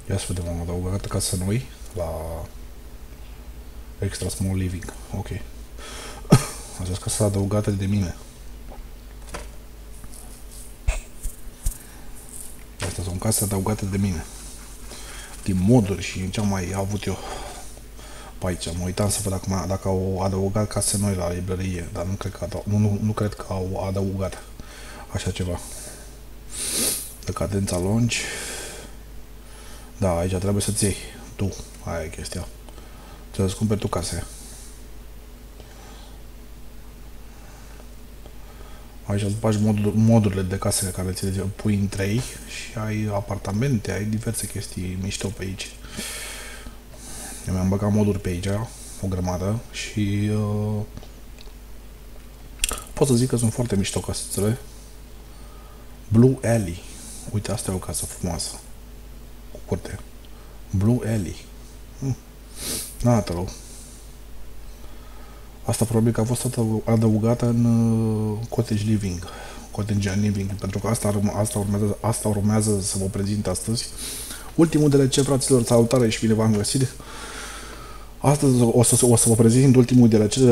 Ia să vedem, am adăugat casă noi la Extra Small Living. Ok. Această casă adăugată de mine. Astea sunt case adăugate de mine. Din moduri și ce am mai avut eu pe aici. Mă uitam să văd dacă au adăugat case noi la librărie, dar nu cred că au adăugat așa ceva. De cadența lungi. Da, aici trebuie să-ți iei tu. Aia e chestia. Trebuie să cumperi tu case. Aici îți bagi modurile de case care ți le pui în 3 și ai apartamente, ai diverse chestii mișto pe aici. Eu mi-am băgat moduri pe aici, o grămadă, și pot să zic că sunt foarte mișto casele. Blue Alley. Uite, asta e o casă frumoasă. Cu curte. Blue Alley. N-arată rău. Asta probabil că a fost adăugată în Cottage Living. Cottage Living, pentru că asta urmează să vă prezint astăzi. Ultimul DLC, fraților, salutare și bine v-am găsit. Astăzi o să vă prezint ultimul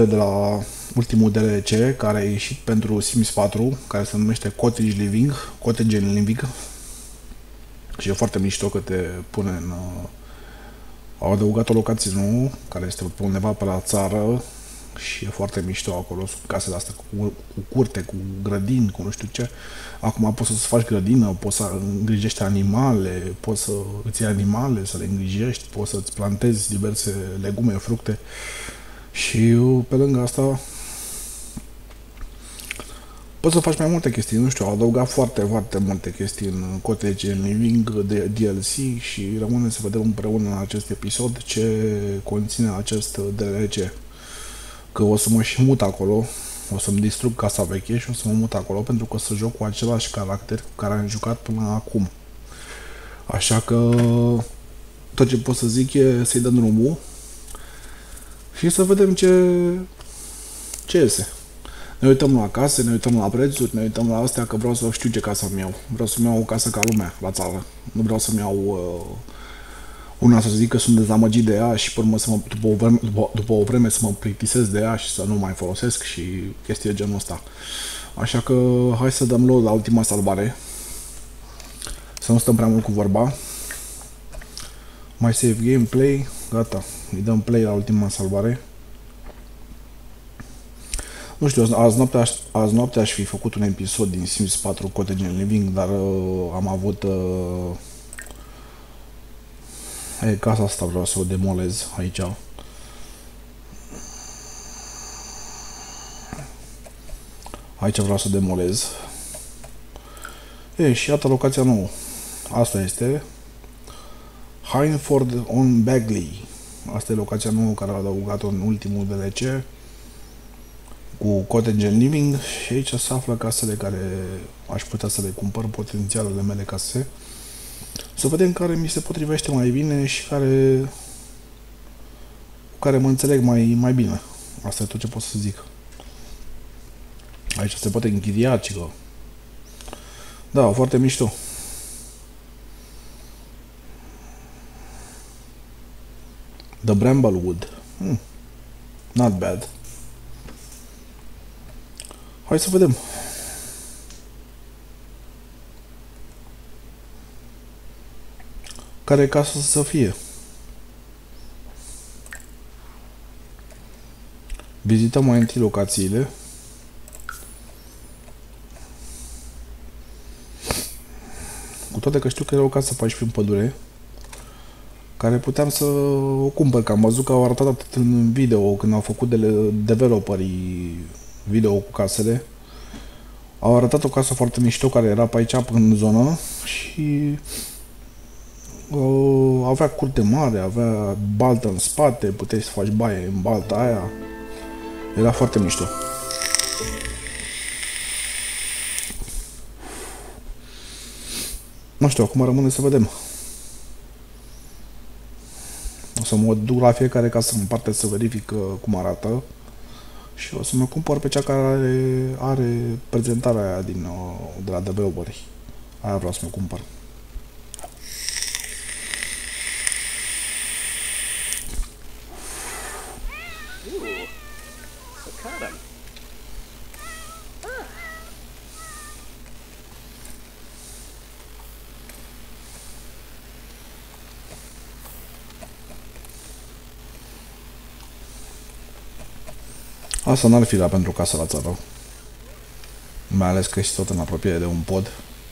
DLC care a ieșit pentru Sims 4, care se numește Cottage Living. Și e foarte mișto că te pune în... Au adăugat o locație nouă, care este pe undeva pe la țară, și e foarte mișto acolo. Sunt casele astea cu curte, cu grădini, cu nu știu ce. Acum poți să-ți faci grădină, poți să îngrijești animale, poți să îți iei animale, să le îngrijești, poți să-ți plantezi diverse legume, fructe. Și pe lângă asta poți să faci mai multe chestii, nu știu, au adăugat foarte multe chestii în Cottage Living de DLC și rămâne să vedem împreună în acest episod ce conține acest DLC. Că o să mă și mut acolo, o să-mi distrug casa veche și o să mă mut acolo pentru că o să joc cu același caracter cu care am jucat până acum. Așa că tot ce pot să zic e să-i dăm drumul și să vedem ce iese. Ne uităm la case, ne uităm la prețuri, ne uităm la astea, că vreau să știu ce casă îmi iau. Vreau să-mi iau o casă ca lumea, la țară. Nu vreau să-mi iau una să zic că sunt dezamăgit de ea și pe urmă după o vreme să mă plictisesc de ea și să nu mai folosesc și chestii de genul ăsta. Așa că hai să dăm load la ultima salvare. Să nu stăm prea mult cu vorba. Mai save gameplay, gata. Îi dăm play la ultima salvare. Nu știu, azi noapte aș fi făcut un episod din Sims 4 Cottage Living, dar am avut... casa asta vreau să o demolez aici. Aici vreau să demolez. Și iată locația nouă. Asta este Hynford on Bagley. Asta e locația nouă care a adăugat-o în ultimul DLC cu Cottage Living și aici se află casele care aș putea să le cumpăr, potențialele mele case. Să vedem care mi se potrivește mai bine și cu care mă înțeleg mai bine. Asta e tot ce pot să zic. Aici se poate închiria, cică. Da, foarte mișto. The Bramblewood. Not bad. Hai să vedem. Care casă să fie. Vizităm mai întâi locațiile. Cu toate că știu că era o casă pe aici prin pădure, care puteam să o cumpăr, că am văzut că au arătat atât în video, când au făcut developerii video cu casele. Au arătat o casă foarte mișto care era pe aici în zonă și avea curte mare, avea baltă în spate, puteai să faci baie în balta aia. Era foarte mișto. Nu știu, acum rămâne să vedem. O să mă duc la fiecare casă în parte să verific cum arată și o să mă cumpăr pe cea care are prezentarea aia de la developeri. Aia vreau să mă cumpăr. Asta n-ar fi la pentru casă la țară. Mai ales că ești tot în apropiere de un pod.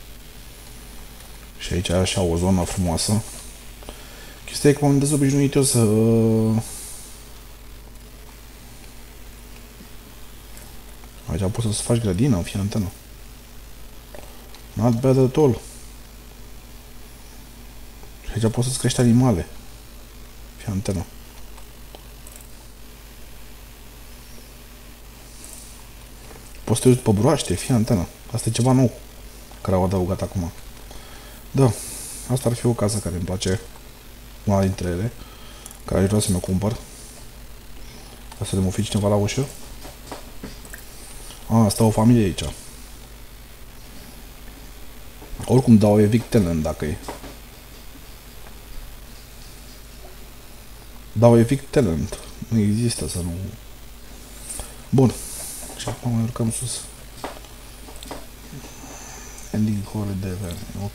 Și aici e așa o zonă frumoasă. Chestia e că m-am dezobișnuit eu să... Aici poți să-ți faci grădină, fie antenă. Not bad at all. Și aici poți să-ți crești animale. Fie antenă. Poți să te uiți pe broaște, fie antenă. Asta e ceva nou care au adăugat acum. Da, asta ar fi o casă care îmi place. Una dintre ele. Care aș vrea să mi-o cumpăr. Ca să le fi cineva la ușă. Asta o familie aici. Oricum dau evict tenant dacă e. Dau evict tenant. Nu există să nu... Bun. Și acum mai urcăm sus. Ending holiday, ok.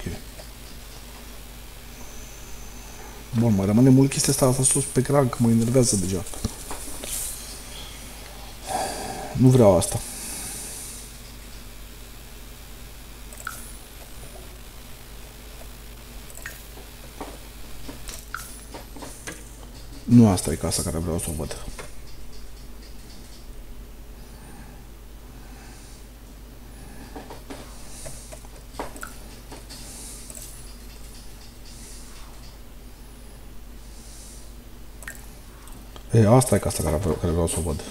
Bun, mai rămâne mult chestia asta sus pe ecran, că mă enervează deja. Nu vreau asta. Nu asta e casa care vreau să o văd. E, asta e casa care vreau să o văd.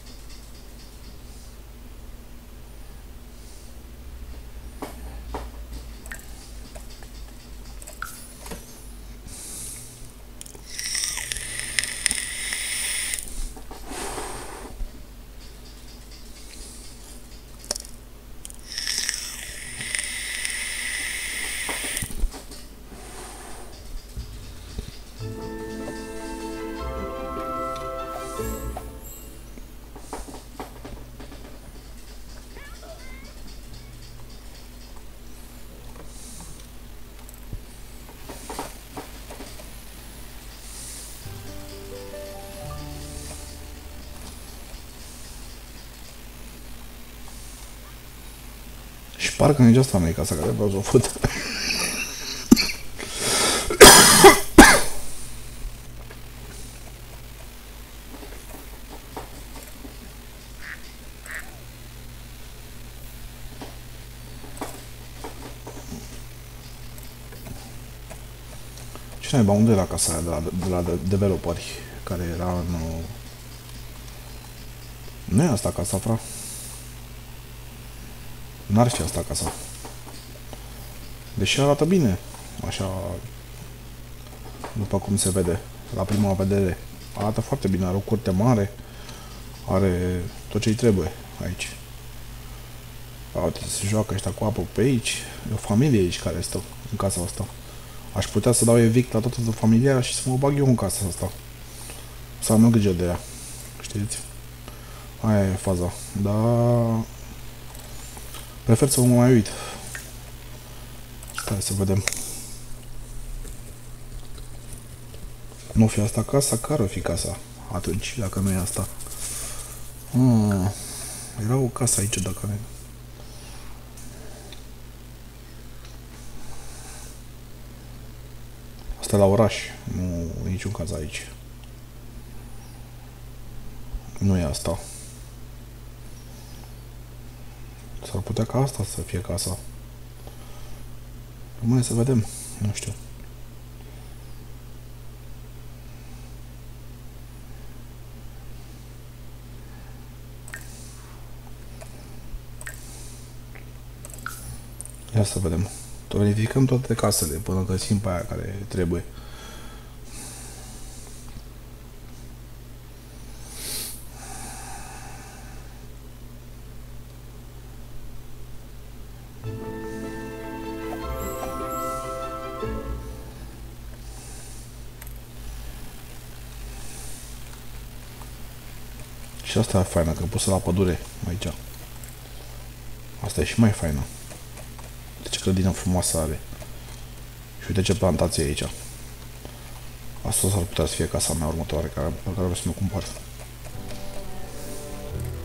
Și parcă nici asta nu e casa care vreau să o văd. Ce naiba, unde era casa aia de la developeri care era în... Nu e asta casa, fra. N-ar fi asta casa. Deși arată bine. Așa... După cum se vede. La prima vedere. Arată foarte bine. Are o curte mare. Are tot ce-i trebuie aici. Uite, se joacă ăștia cu apă pe aici. E o familie aici care stă în casa asta. Aș putea să dau evict la toată familia și să mă bag eu în casa asta. Să am eu grijă de ea. Știți? Aia e faza. Dar... Prefer să mă mai uit. Stai să vedem. Nu fi asta casa? Care o fi casa? Atunci, dacă nu e asta. Era o casă aici, dacă nu e. Asta e la oraș. Nu e niciun caz aici. Nu e asta. S-ar putea ca asta să fie casa. Rămâne să vedem. Nu știu. Ia să vedem. Verificăm toate casele până găsim pe aia care trebuie. Și asta e faină, că pusă la pădure aici. Asta e și mai faină. Uite ce grădină frumoasă are. Și uite ce plantație e aici. Asta s-ar putea să fie casa mea următoare, pe care vreau să mă cumpăr.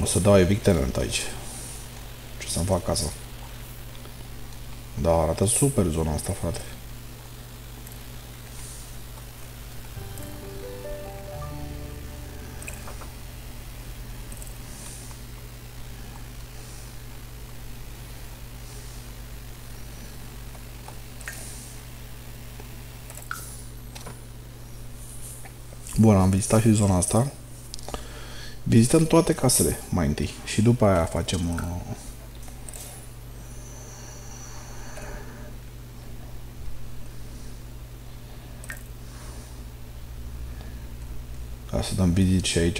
să dau evict tenant aici. Ce să-mi fac casa. Da, arată super zona asta, frate. Bun, am vizitat și zona asta. Vizităm toate casele mai întâi și după aia facem ca să dăm vizit și aici.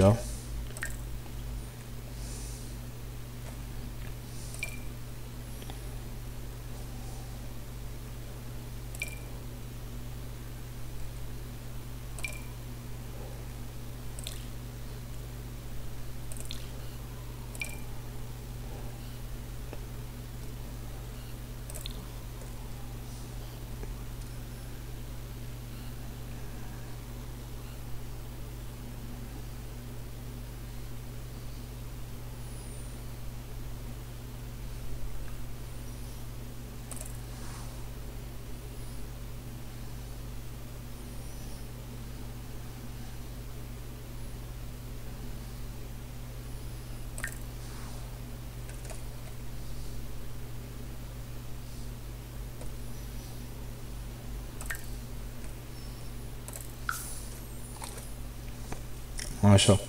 Așa.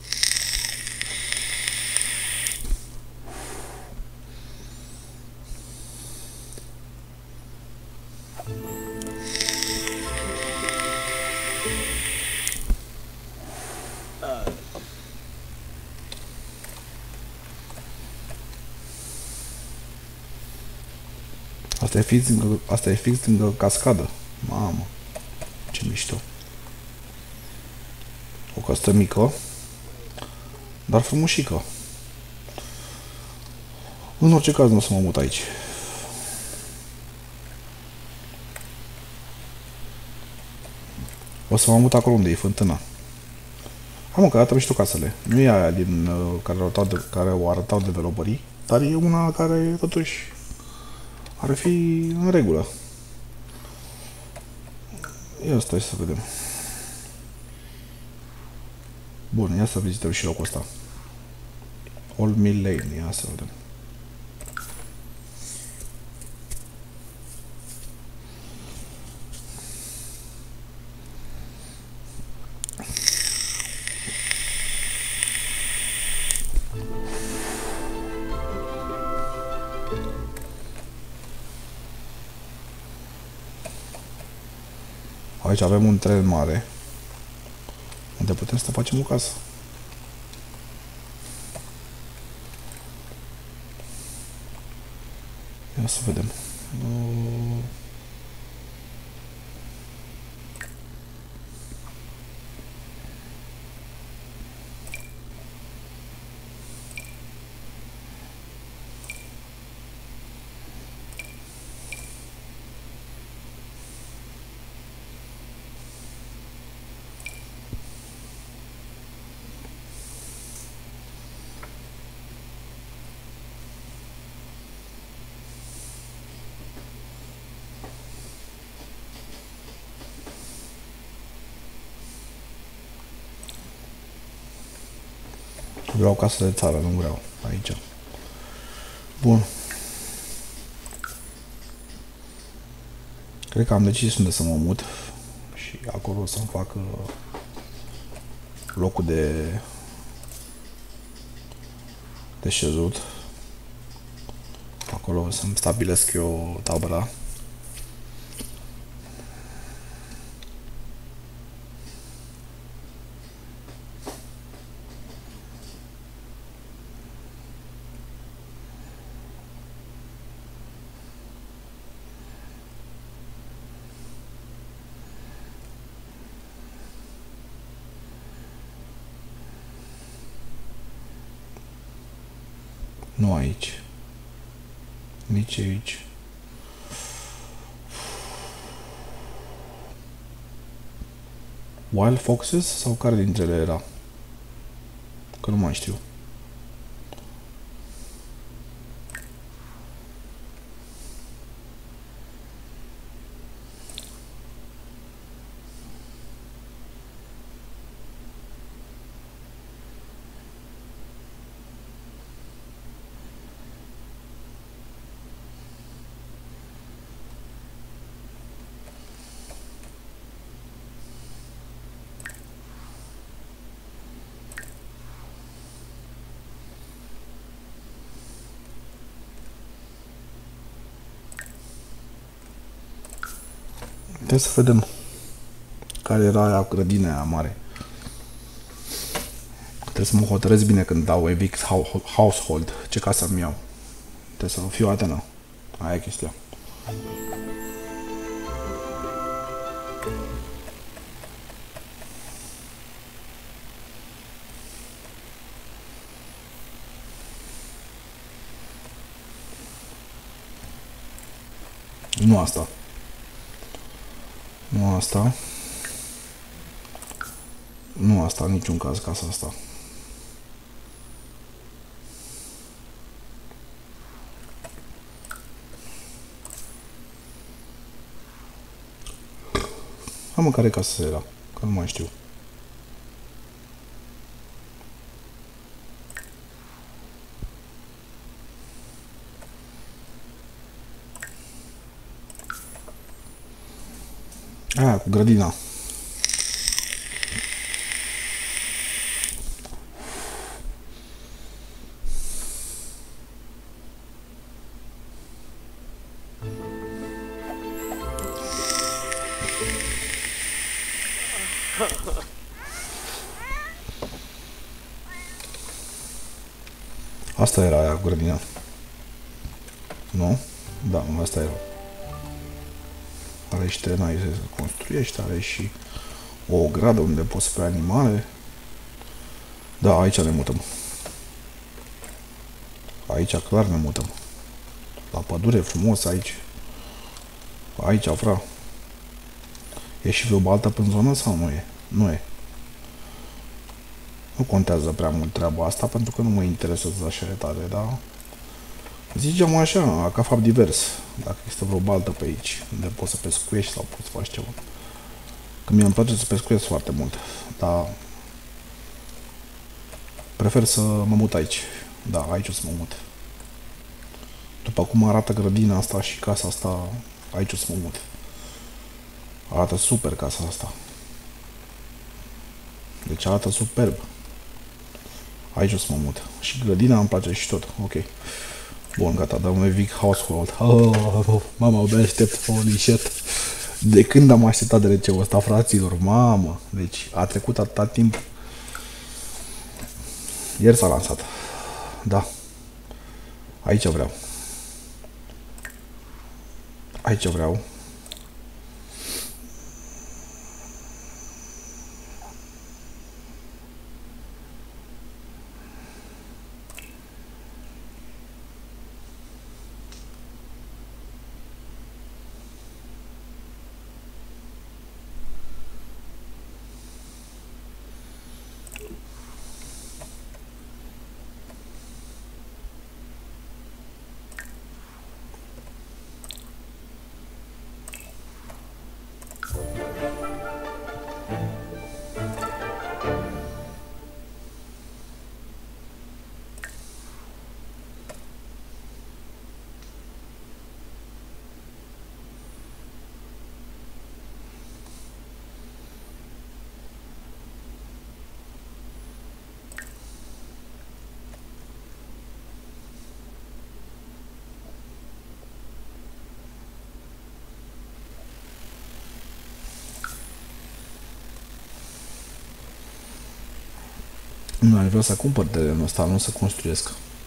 Asta e fix lângă cascadă. Mamă, ce mișto. O castă mică, dar frumușică. În orice caz nu o să mă mut aici. O să mă mut acolo unde e fântâna. Am că arată mișto casele. Nu e aia din care o arătau developerii, dar e una care totuși ar fi în regulă. Ia stai să vedem. Bun, ia să vizităm și locul ăsta. Old Mill Lane, ia să vedem. Aici avem un tren mare unde putem să facem o casă. Ia să vedem. Vreau casă de țară, nu vreau aici. Bun. Cred că am decis unde să mă mut și acolo o să-mi fac locul de șezut. Acolo o să-mi stabilesc eu tabăra. Nu aici. Nici aici. Wild Foxes sau care dintre ele era? Că nu mai știu. Hai să vedem care era aia grădina aia mare. Trebuie să mă hotărăsc bine când dau evict household, ce casă îmi iau. Trebuie să fiu atenă. Aia e chestia. Nu asta. Nu asta. Nu asta, în niciun caz, casa asta. Am în care casă era, că nu mai știu. Aia, cu grădina. Asta era aia cu grădina. Nu? Da, asta era. Are și terenai să construiești, are și o ogradă unde poți să pui animale. Da, aici ne mutăm. Aici clar ne mutăm. La pădure frumos aici. Aici, fra. E și vreo baltă pe zonă sau nu e? Nu e. Nu contează prea mult treaba asta pentru că nu mă interesează așa de tare, da? Zicem așa, ca fapt divers. Dacă există vreo baltă pe aici, unde poți să pescuiești sau poți să faci ceva. Că mie îmi place să pescuiesc foarte mult, dar prefer să mă mut aici. Da, aici o să mă mut. După cum arată grădina asta și casa asta, aici o să mă mut. Arată super casa asta. Deci arată superb. Aici o să mă mut. Și grădina îmi place și tot. Ok. Bun, gata, dăm un evict household. Mama, abia aștept. Holy shit. De când am așteptat de receul ăsta, fraților? Mamă. Deci a trecut atâta timp. Ieri s-a lansat. Da. Aici vreau. Aici vreau. Nu, aș vrea să cumpăr terenul ăsta, nu să construiesc.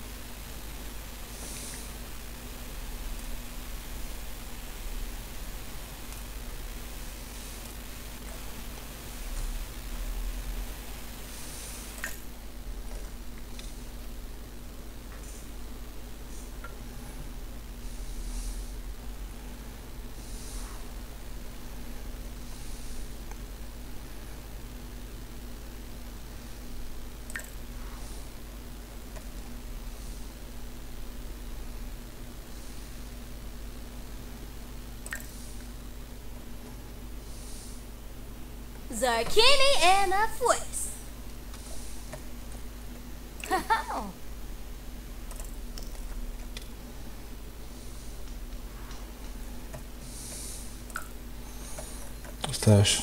Zucchini and a Swiss. Stai așa.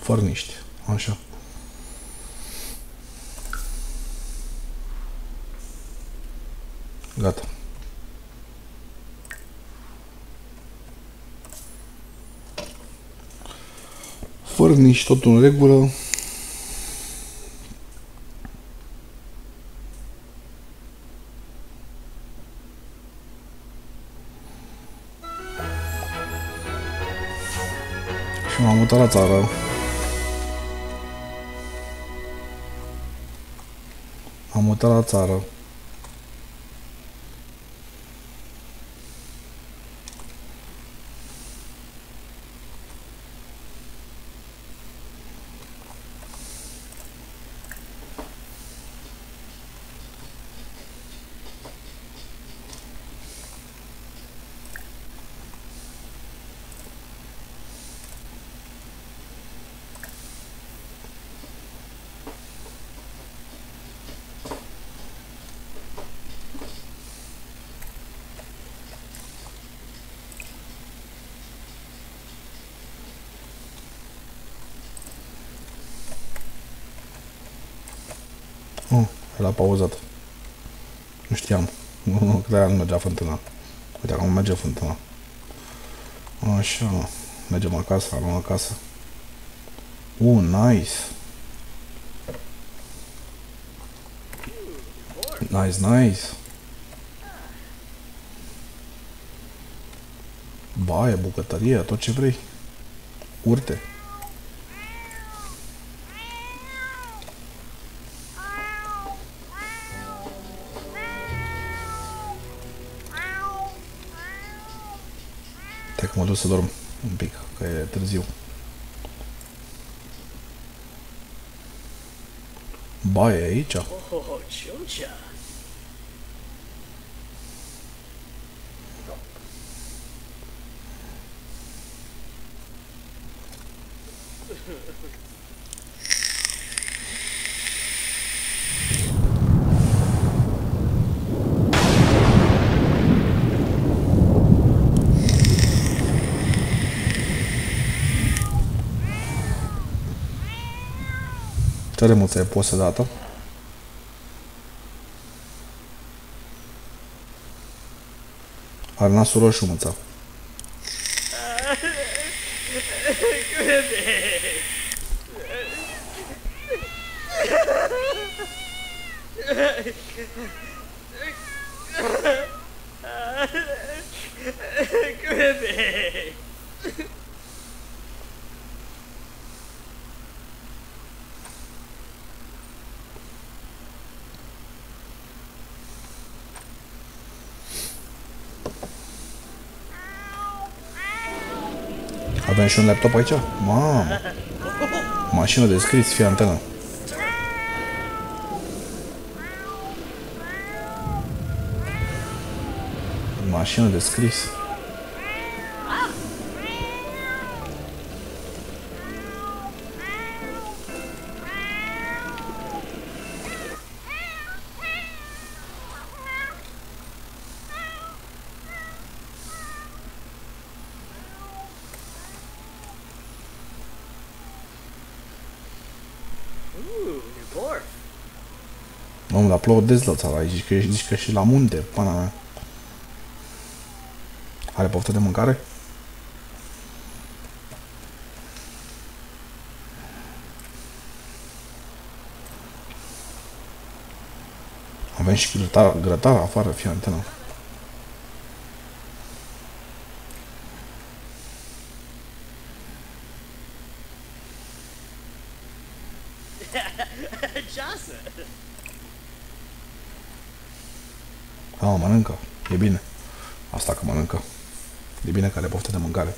Fărniști. Așa. Gata. Fărniști, totul în regulă. Și m-am mutat la țară. Am mutat la țară. Era pauzat. Nu știam. Că de-aia nu mergea fântâna. Uite, acum merge fântâna. Așa. Mergem acasă, luăm acasă. Nice. Nice. Baie, bucătărie, tot ce vrei. Urte. Stai că mă duc să dorm un pic, că e târziu. Baie aici? Ce remuță e posă dată? Are nasul roșu, măța. Avem și un laptop aici? Mamă! Mașină de scris, fie antenă. Mașină de scris. Mamă, dar plouă des la țara aici, zici că și la munte, pana mea. Are poftă de mâncare? Avem și grătar afară, fie antenă. Mănâncă. E bine. Asta că mănâncă. E bine că are poftă de mâncare.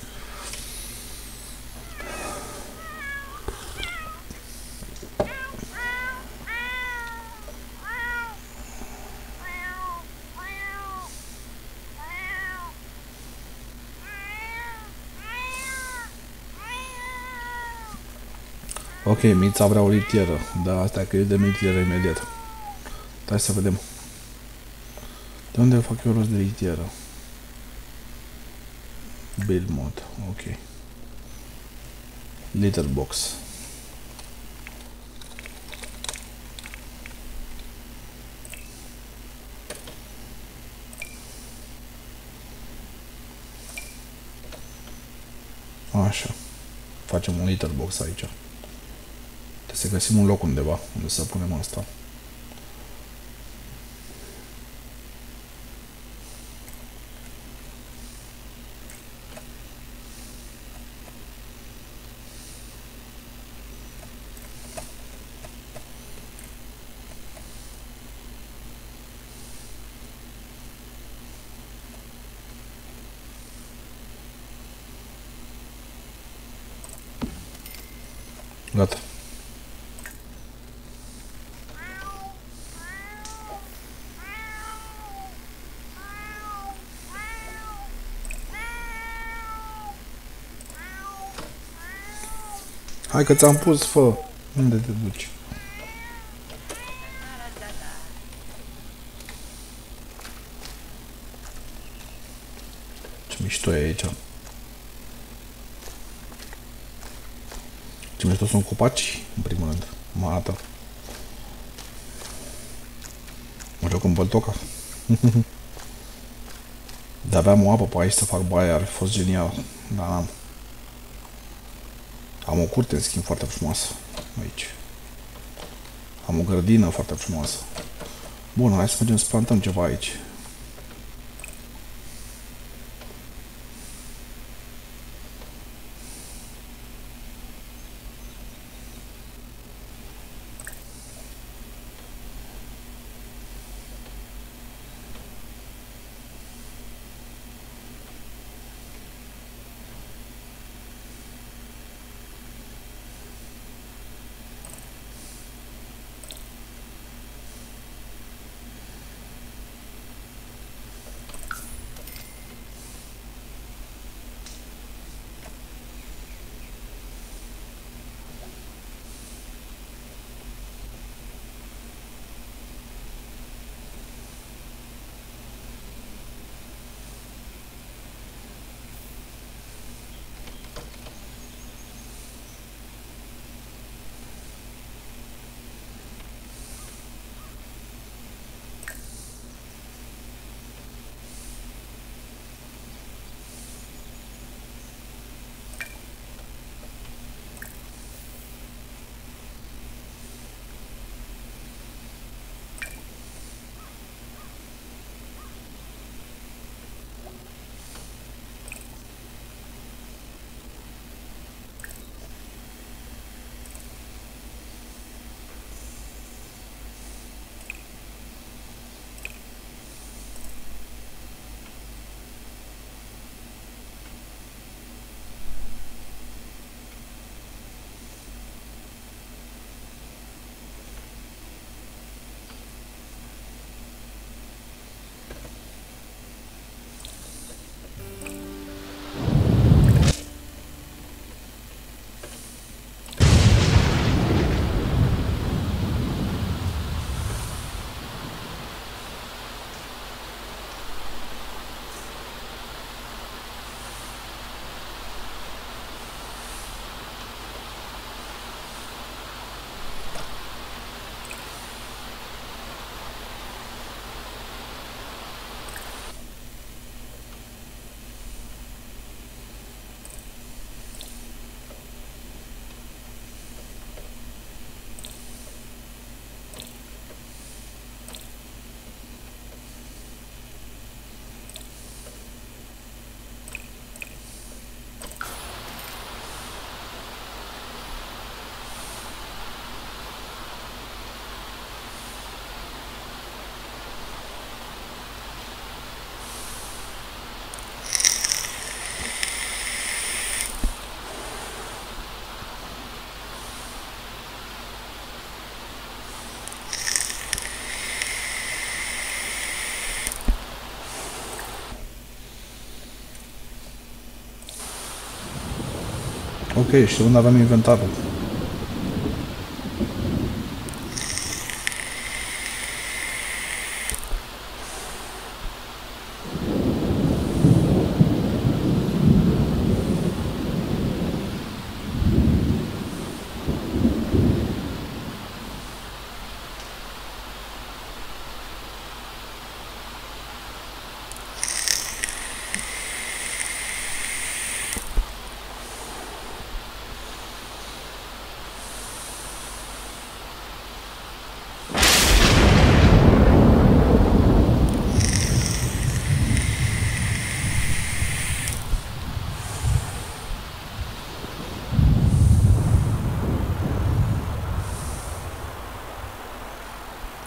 Ok, Mița vrea o litieră. Da, asta e că e de litieră imediat. Hai să vedem. De unde fac eu rost de litieră? Build mod, ok. Litter box. Așa. Facem un little box aici. Trebuie să găsim un loc undeva unde să punem asta. Gata. Hai că ți-am pus, fă. Unde te duci? Ce mișto e aici. Ce mișto sunt copaci, în primul rând. Mă arată. Mă joc în băltoca. De aveam o apă pe aici să fac baie, ar fi fost genial. Dar n-am. Am o curte, în schimb, foarte frumoasă. Aici. Am o grădină foarte frumoasă. Bun, hai să mergem să plantăm ceva aici. Ok, și unde avem inventarul?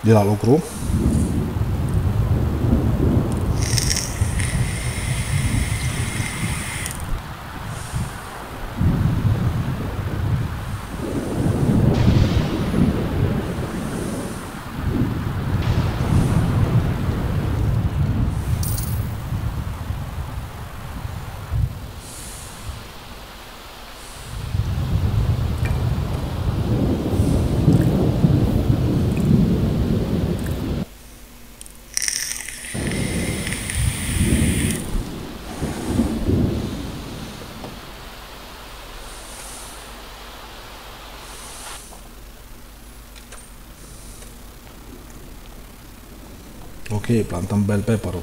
de la lucru. Ok, plantăm bell pepper-ul.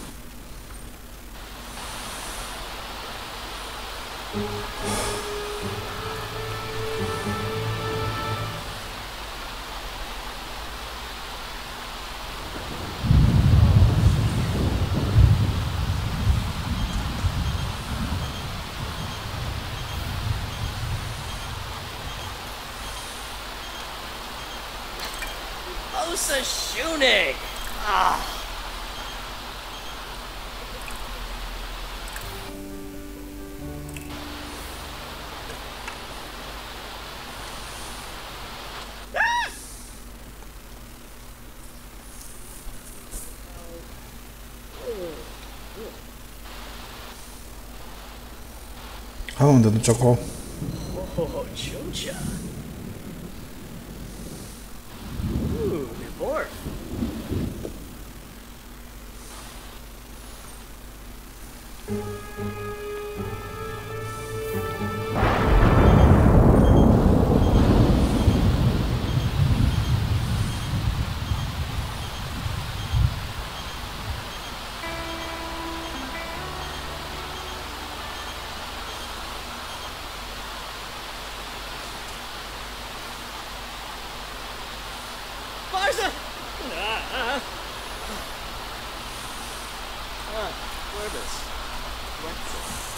Osashunik! Ah. Hai unde duci acolo? Oh, Chuncha. Ooh, dwarf. Barza! Corbus. Wetzel.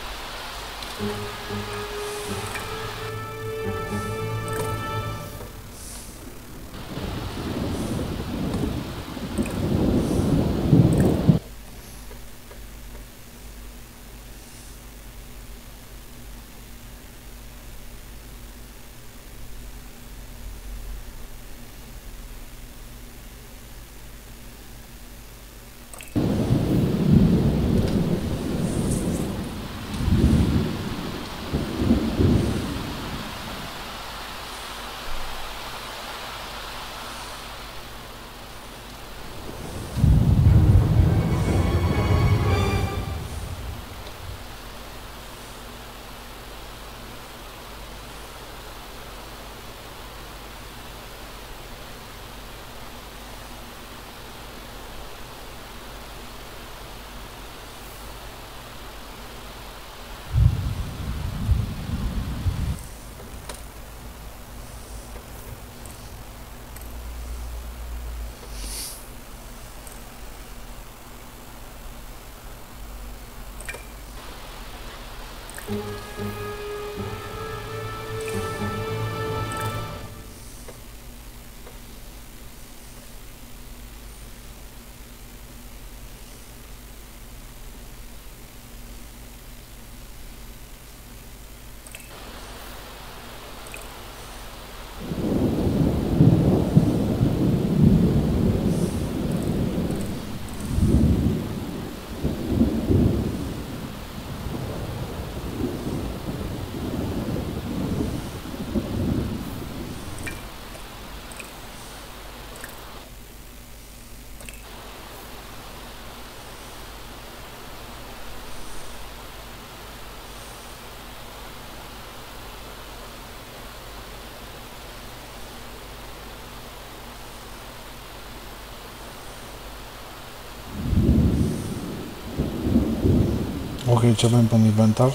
Ok, ce avem pe inventar?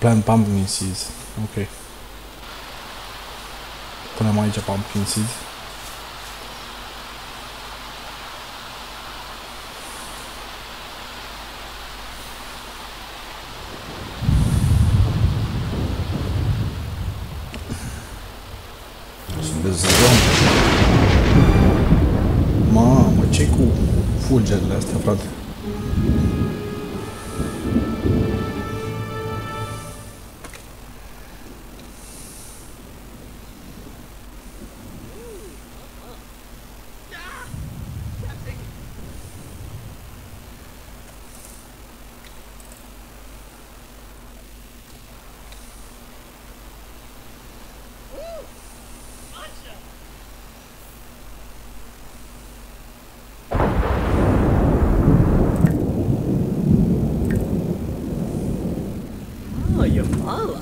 Plant pumpkin seeds. Ok. Punem aici pumpkin seeds. Mamă, ce cu fulgerile astea, frate? Oh, Yamala.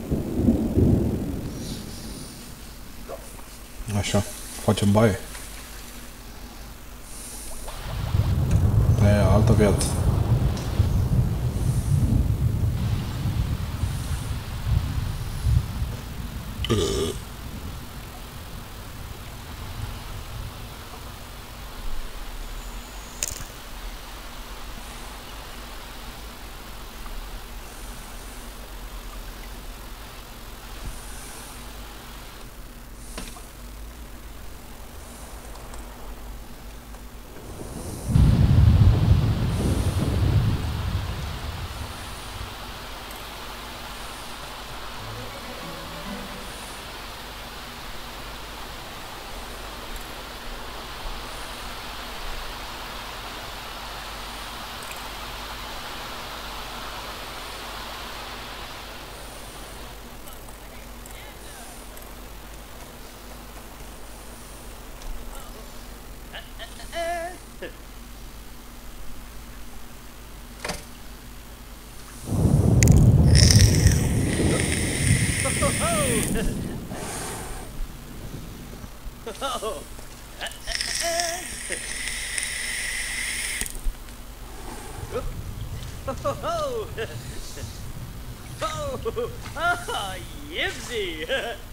Așa, facem baie. E altă viață. Oh. Oh. Oh. Ah, Yipsy.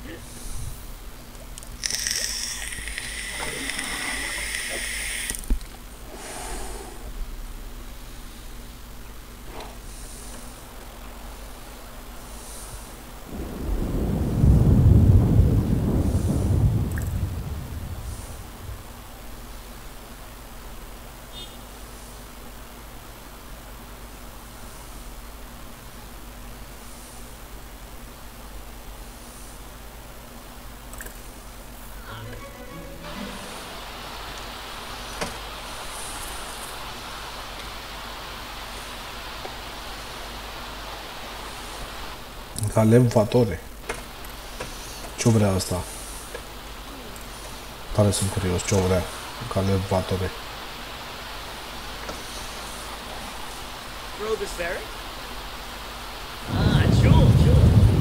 Caleb Vatore. Ce vrea asta? Tare sunt curios ce vrea Caleb Vatore. Robus Ferret? Ah, Joel.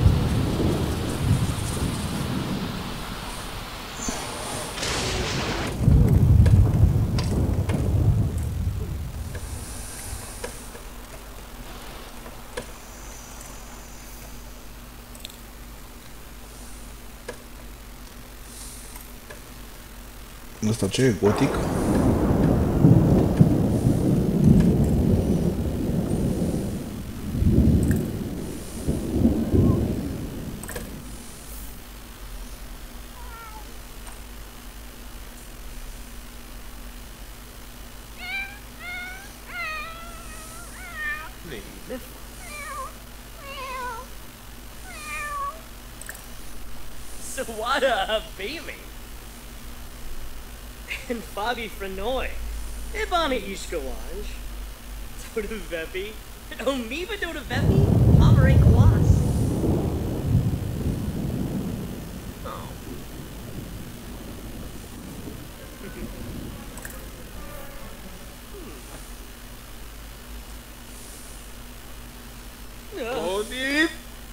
Ăsta ce e? Gotic? So what a baby. And Fabi Frenoy. Ibana Ishkawanj. Doda Vepi. Omiba Doda Vepi. Pomeranian Kwas. Oh. Onip!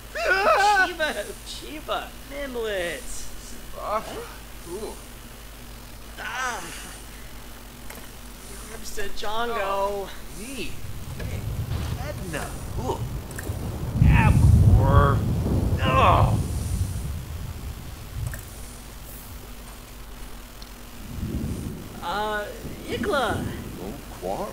Chiba. Nimlets. Ooh. Ah. Yarbsta Jongo. Me. Hey, Edna. Ooh. Ab. Or... Oh! Ikla! No quarb.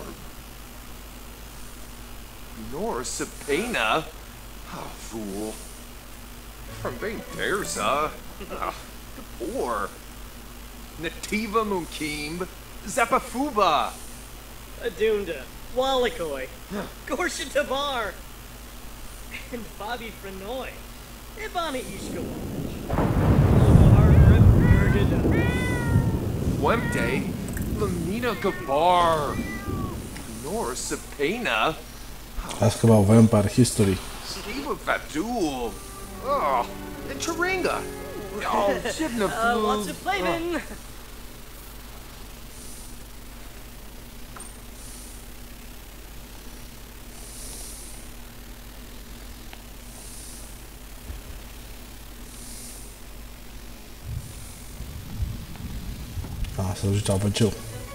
Nor subpoena. Oh, fool. From being Terza. Or... Nativa Munkim. Zapafuba. Adunda. Walikoi. Gorsha Tabar. And Bobby Frenoy. Ibana Ishkawaj. Fuente. Lamina Gabar. Nor subpoena. Ask about vampire history. Steve Vadul. Oh, and Taringa. Oh, Jibna Lots of playmen. Să duci apăciu.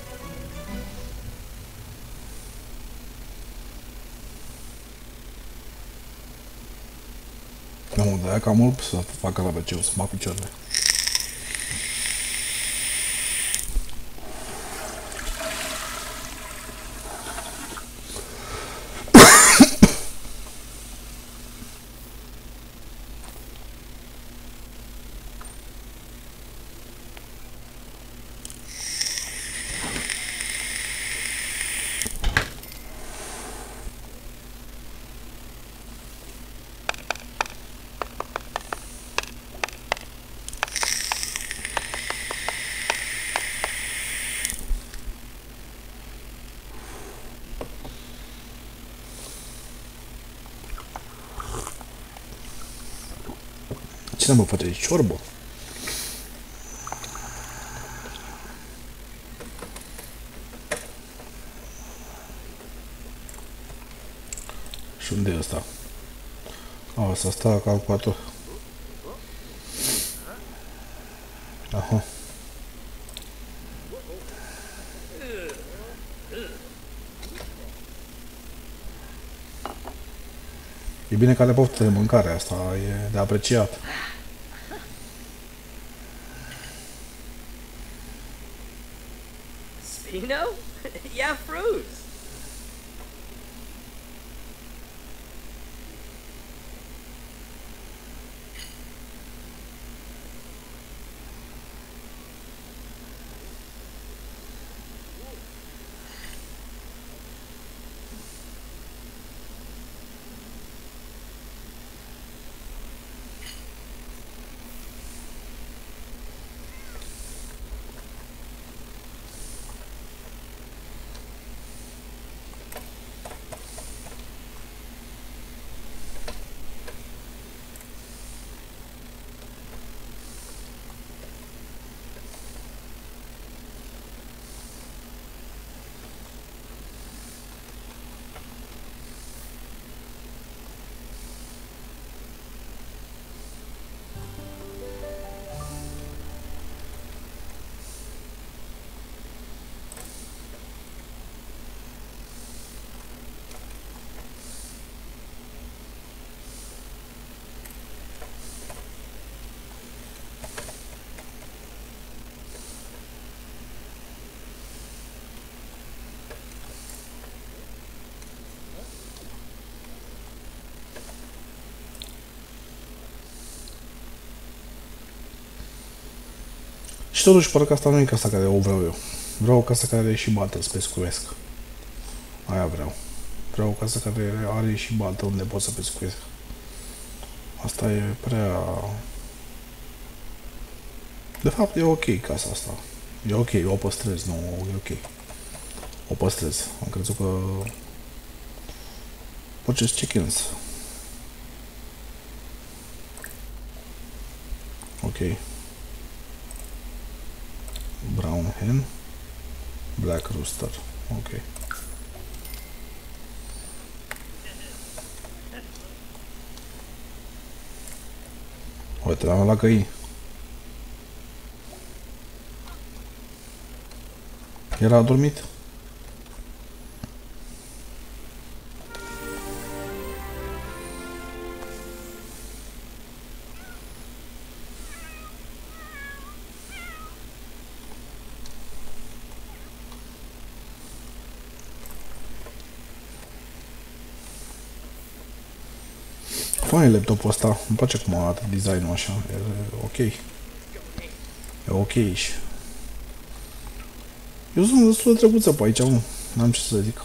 Nu, de-aia cam mult să facă la băciu, să mă picioarele. Cine mă face aici? Ciorbă? Și unde e ăsta? A, să stă la calculator. Aha. E bine că are poftă de mâncare, asta e de apreciat. Spino? Yeah, Froze. Și totuși, parcă asta nu e casa care o vreau eu. Vreau o casă care are și baltă să pescuiesc. Aia vreau. Vreau o casă care are și baltă unde pot să pescuiesc. Asta e prea... De fapt, e ok casa asta. E ok, o păstrez, nu, e ok. O păstrez. Am crezut că... Purchase chickens. Ok. Brown hen. Black rooster. Ok. Uite, l-am la găini. Era adormit? Fain laptopul ăsta. Îmi place cum arată designul așa. E ok. E ok și. Eu sunt destul de drăguță pe aici, mă. N-am ce să zic.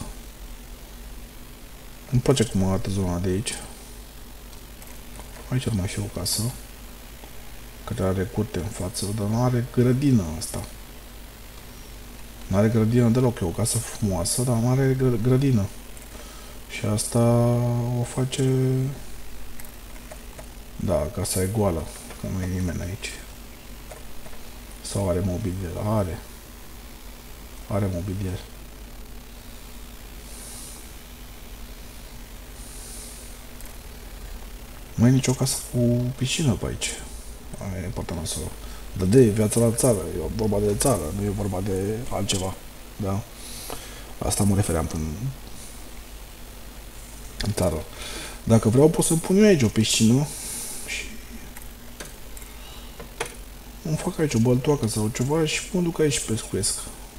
Îmi place cum arată zona de aici. Aici ar mai fi o casă. Care are curte în față, dar nu are grădină asta. Nu are grădină deloc, e o casă frumoasă, dar nu are grădină. Și asta o face... Da, casa e goală, că nu e nimeni aici. Sau are mobilier? Are. Are mobilier. Nu e nicio casă cu piscină pe aici. Aia e important să... Dar de viața la țară, e vorba de țară, nu e vorba de altceva. Da? Asta mă refeream până în țară. Dacă vreau pot să-mi pun eu aici o piscină și îmi fac aici o băltoacă sau ceva și mă duc aici și pescuiesc.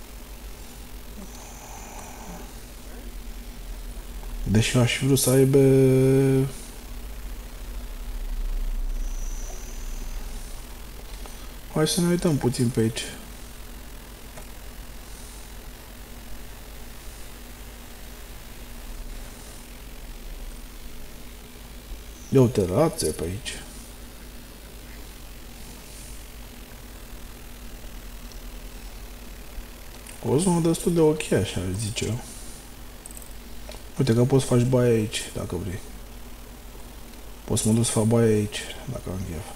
Deși aș fi vrut să aibă... Hai să ne uităm puțin pe aici. E o terață pe aici. O zonă destul de ok, așa zice eu. Uite că poți să faci baie aici, dacă vrei. Poți să mă duc să fac baie aici, dacă am chef.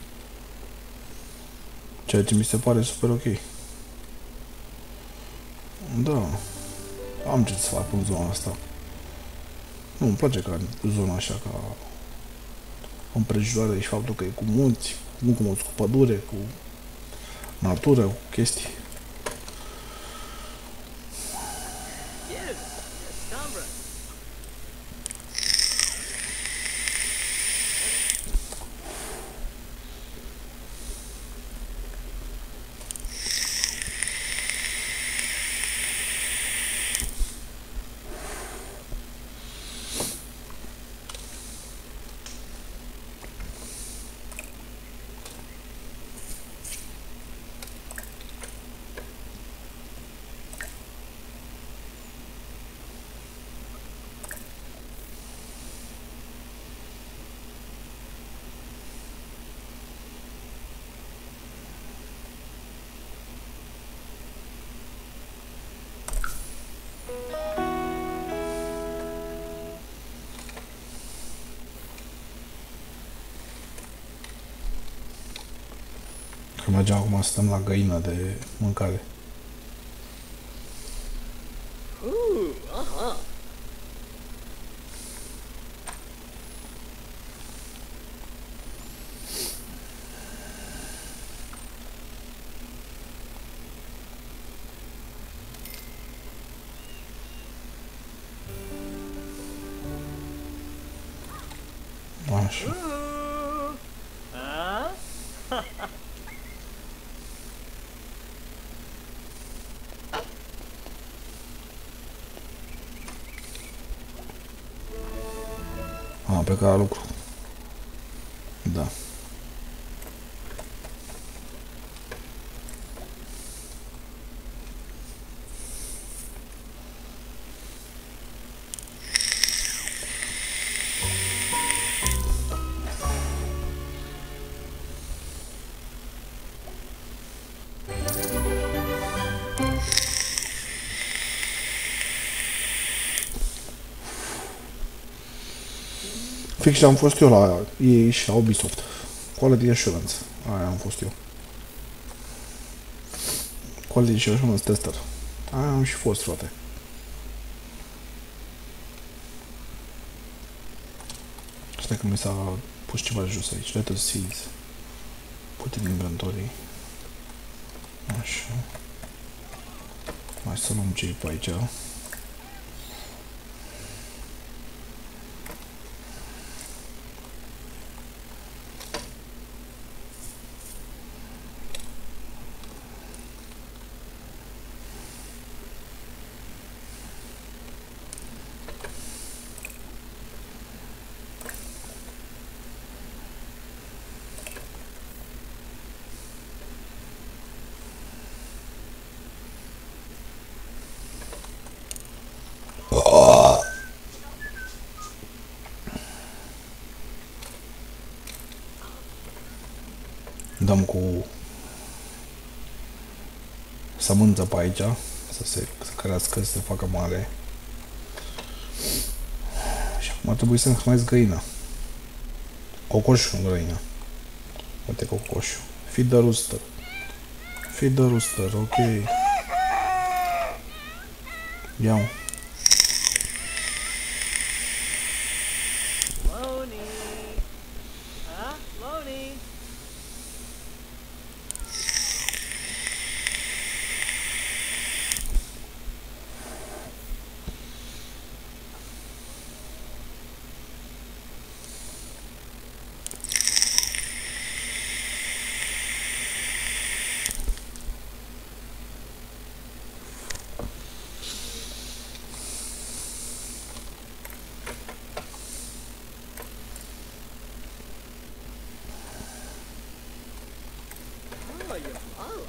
Ceea ce mi se pare super ok. Da. Am ce să fac în zona asta. Nu, îmi place ca zona așa, ca împrejurare și faptul că e cu munți, nu cu munți, cu pădure, cu natură, cu chestii. Că mergeam acum să stăm la găină de mâncare. Așa. Am plecat la lucru. Da. Fix am fost eu la ei și la Ubisoft. Quality Assurance. Aia am fost eu. Quality Assurance Tester. Aia am și fost, frate. Stai că mi s-a pus ceva jos aici. Let us see. Put in inventory. Așa. Hai să luăm ce-i pe aici. dăm cu sămânță pe aici, să crească, să se facă mare. Și acum trebuie să înhrănesc găina. Cocoșul, nu găina. Uite cocoșul. Feed the rooster. Feed the rooster, ok. Iau. Loney. Huh? Loney. Oh, you follow.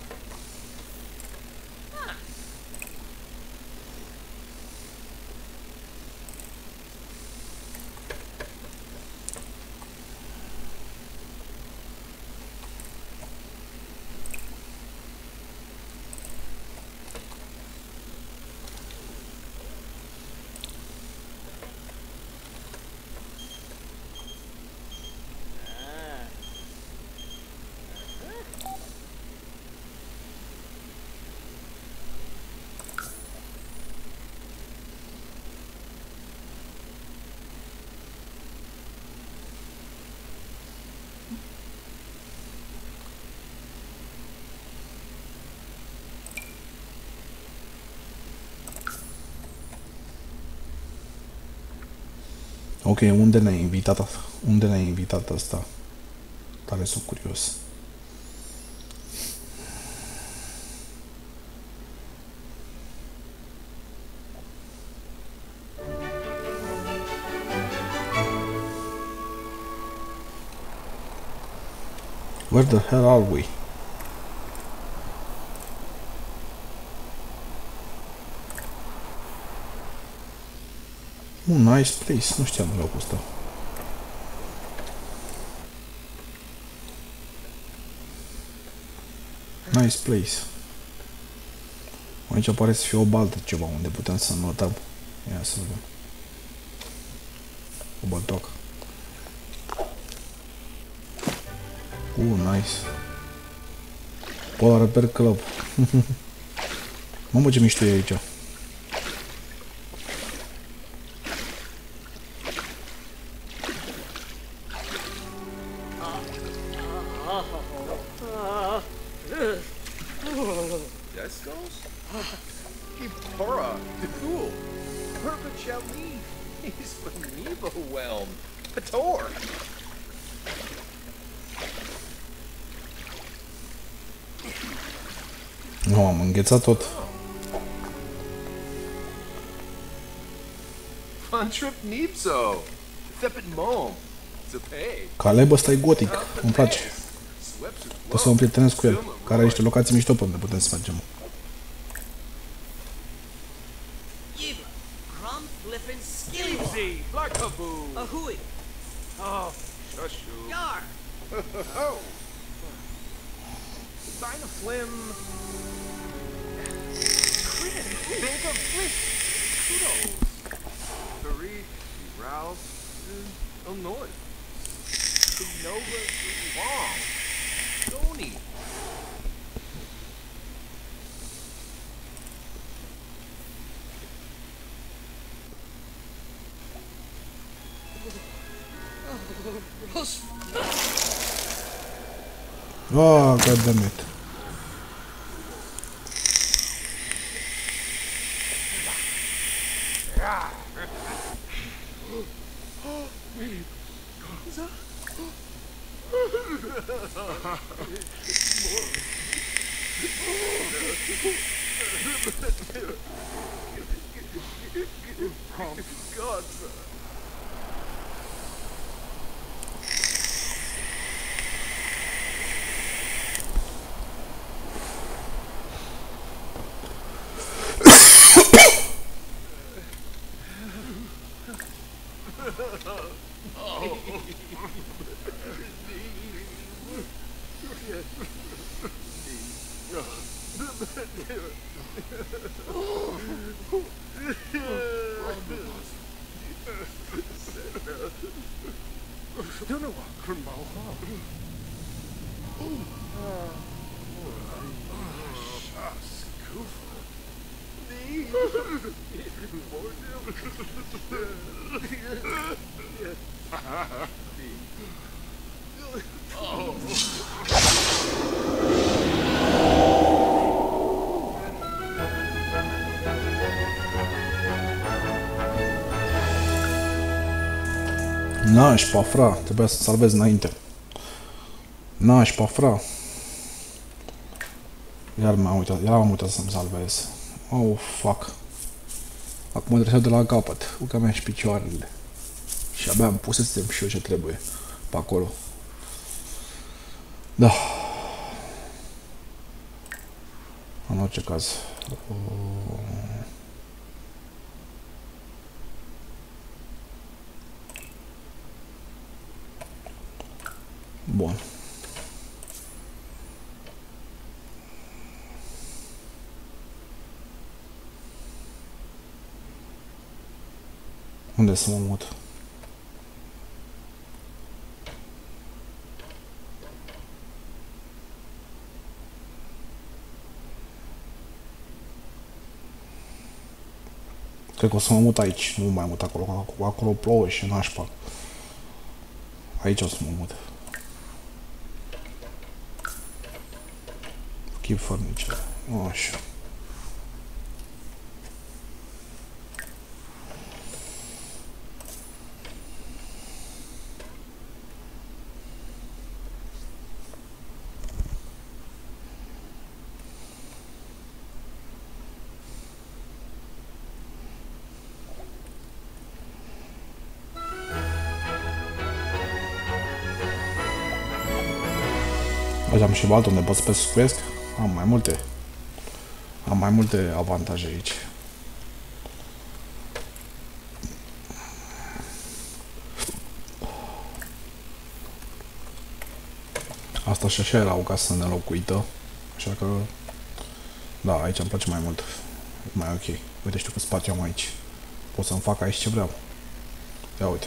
Huh. Ah. Ok, unde ne-ai invitat? Unde ne-ai invitat ăsta? Tare sunt curios. Where the hell are we? Nice place. Nu știam locul ăsta. Nice place. Aici pare să fie o baltă ceva unde putem să notăm. Ia să vedem. O baltoacă. Nice. Polar Repair Club. Mamă, ce mișto e aici. Descos? Kipora, the ghoul. Perpetually. He's Beniva whelmed. Pator. Nu, am înghețat tot. Fun trip Nipso. Thepit mom. Zapay. Caleb ăsta e gotic. Îmi place. Pot să mă prietenesc cu el. Care are niște locații mișto pe unde putem să mergem. Yibla. Grum flippin' skilly. Easy. Larkaboo. Ahui. Oh, shushu. Yar. Oh. Dynaflim. Bank of Bliss. Kudos. Tariq. Ralph. Illinois. Nova. Long. Tony. Oh, goddammit. God. Nașpa, fra, trebuia să salvez înainte. Nașpa, fra. Iar m-am uitat să-mi salvez. Oh, fuck. Acum trebuie de la capăt. Uca mea și picioarele. Și abia am pusesem și eu ce trebuie pe acolo. Da. În orice caz. Bun. Unde să mă mut? Cred că o să mă mut aici, nu mai mut acolo, acolo plouă și nașpa. Aici o să mă mut. Keep furniture. Așa. Aici am și balt unde pot să pescuiesc. Am mai multe avantaje aici. Asta și așa era o casă nelocuită. Așa că... Da, aici îmi place mai mult. Mai ok. Uite, știu că spațiu am aici. Pot să-mi fac aici ce vreau. Ia uite.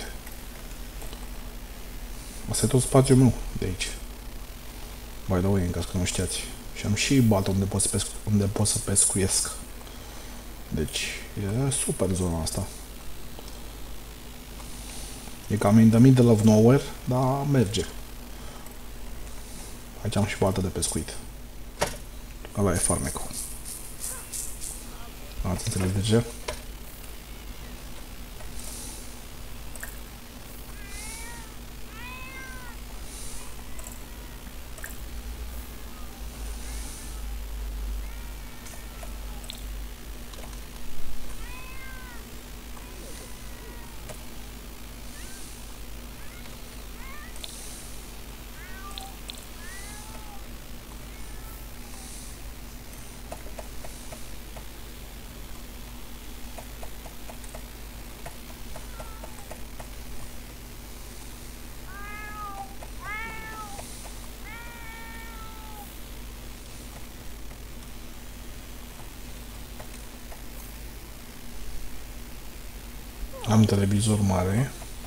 Asta e tot spațiul meu de aici. By the way, în caz că nu știați. Și am și baltă unde pot să pescuiesc. Deci, e super zona asta. E cam in the middle of nowhere, dar merge. Aici am și baltă de pescuit. Ăla e farmecul. Ați înțeles de ce? Am televizor mare.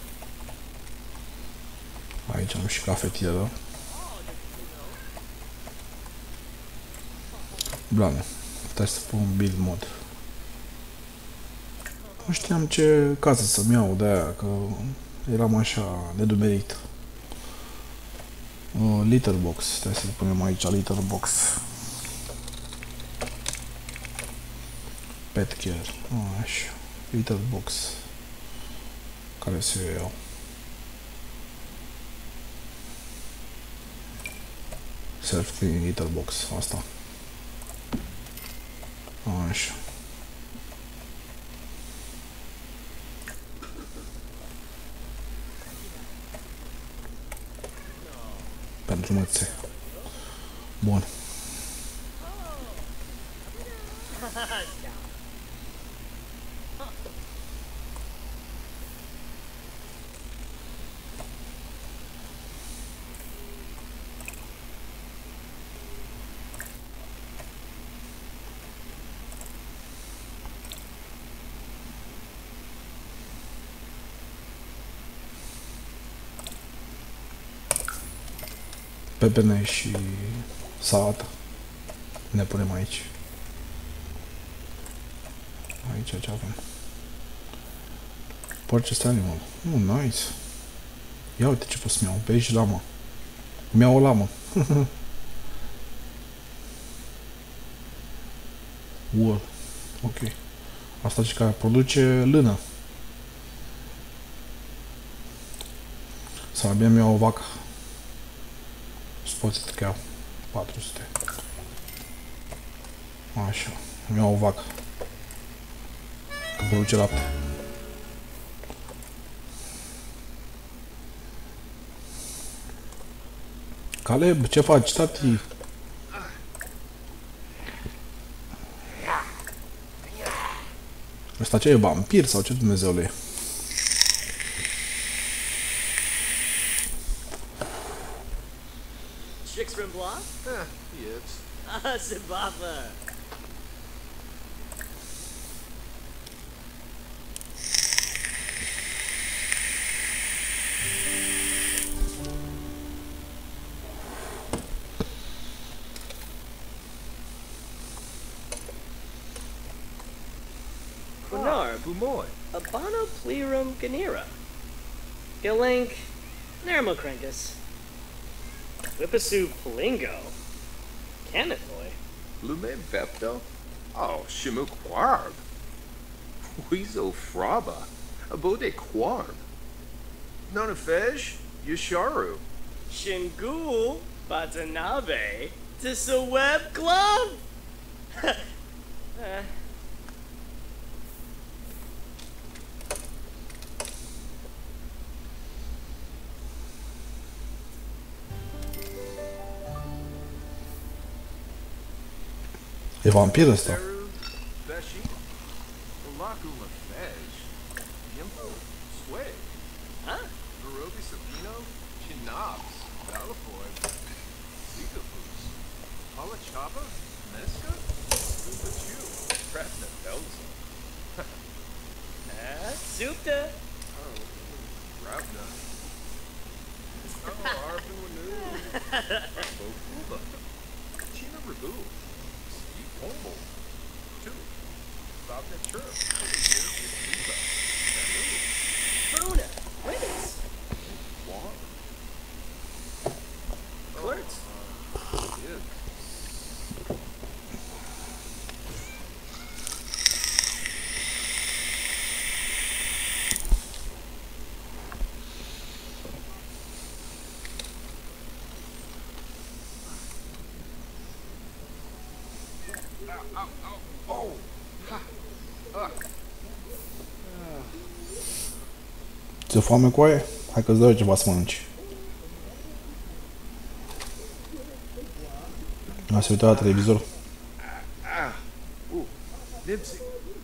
Aici am și cafetieră. Blană. Trebuie să pun build mod. Nu știam ce casă să-mi iau de aia, că eram așa nedumerit. Litter box. Trebuie să punem aici litter box. Pet care. Așa. Litter box. Care să eu iau? Self-cleaning litter box. Asta. Așa. Pentru mățe. Bun. pepene și salată. Ne punem aici. Aici ce avem? Purchased animal. Nice. Ia uite ce pot să-mi iau. Beige lamă. Mi-au o lamă. Wool. Ok. Asta ce care produce lână. Să abia mi-au o vacă. Spotted cow. 400. Așa. Mi-au o vacă. Că produce lapte. Caleb, ce faci, tati? Ăsta ce e, vampir sau ce Dumnezeule e? Chicks from Bluff? Yips. Ah, Zimbabwe. Quinnar, Bumoy. Abanoplerum ganera. Gilink, Nermocrancus. Whippasu Plingo. Canetboy. Lume Vepto. Oh, Shimuk Quarb. Weezo Fraba. Abode Quarb. Nonafej. Yasharu. Shingu Watanabe. Tisaweb Glove. E vampir ăsta. Seru. Beshi. Olaku Lafej. Yimpo. Sway. Huh? Verobi Sabino. Chinobs. Balafoy. Zikafus. Palachaba. Meska. Ubachu. Krasna Belza. Supta. Oh, Ravna. Oh, Arvin Wanu. Bokuba. China Rabu. Steve Pombo. Two. Bobnet Chirp. Bruna. Wiggins. Juan. Quartz. Yes. Oh! Ha! Ți-e foame cu aia? Hai că-ți dau eu ceva să mănânci. A se uita la televizor. Ooh! Nipsey!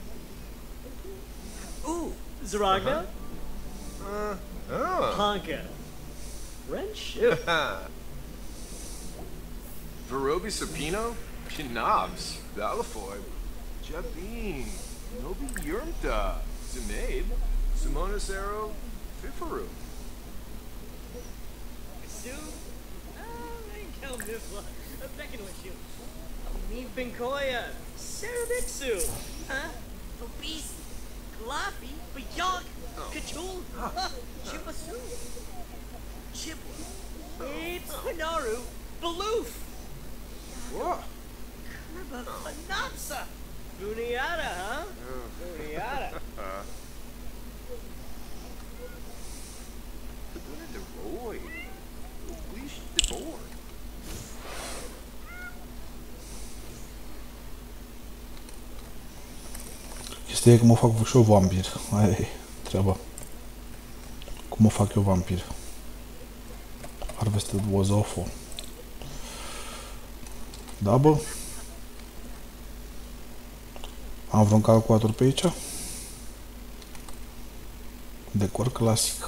Ooh, Zeragna. Oh! Ponka. Renshu. Verobi Sapino? Chinobs. Balafoy. Jabin. Nobi Yurmta. Zimabe. Simonis Arrow. Fifaru. Su. Kel Mifla. Beckenshu. Meep Binkoya. Sarabitsu. Huh? Obese. Glaffy. Bayonk. Kachul. Chipasu. Chipwa. It's Panaru. Baloof. Whoa! Panopsa. Buniata, huh? Buniata. Kaduna de Roy. Wish the board. Chestia e că mă fac și eu vampir. Aia e treaba. Cum mă fac eu vampir? Harvested was awful. Da, bă? Am vreun calculator pe aici? Decor clasic.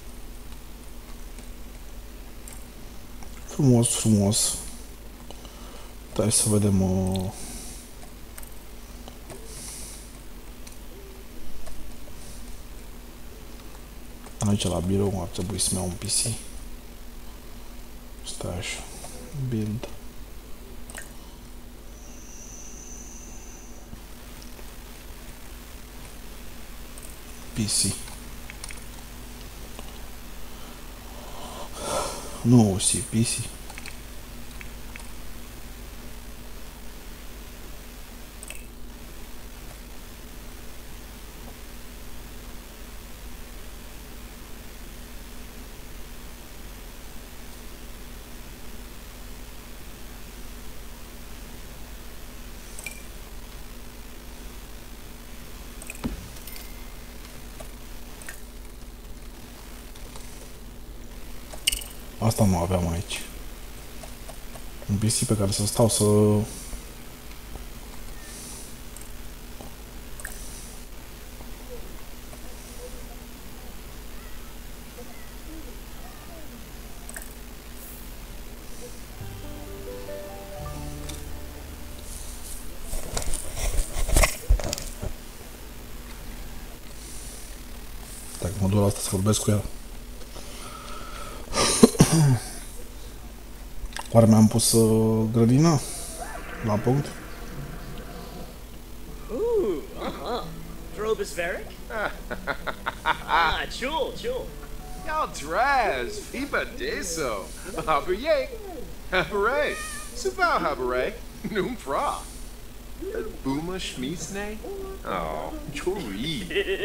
Frumos, frumos. Hai să vedem... Aici la birou ar trebui să-mi iau un PC. Stai așa. Build. PC. Nu OC, PC. Asta nu aveam aici. Un PC pe care să stau să... Dacă mă duc la asta să vorbesc cu el. Oare mi-am pus grădina la punct? Ooh, Drobus Varric? Ah, Chul. Y'all draz, fiba deso. Habuye. Habere. Subao habere. Noom fra. Buma schmiesne? Oh, chori.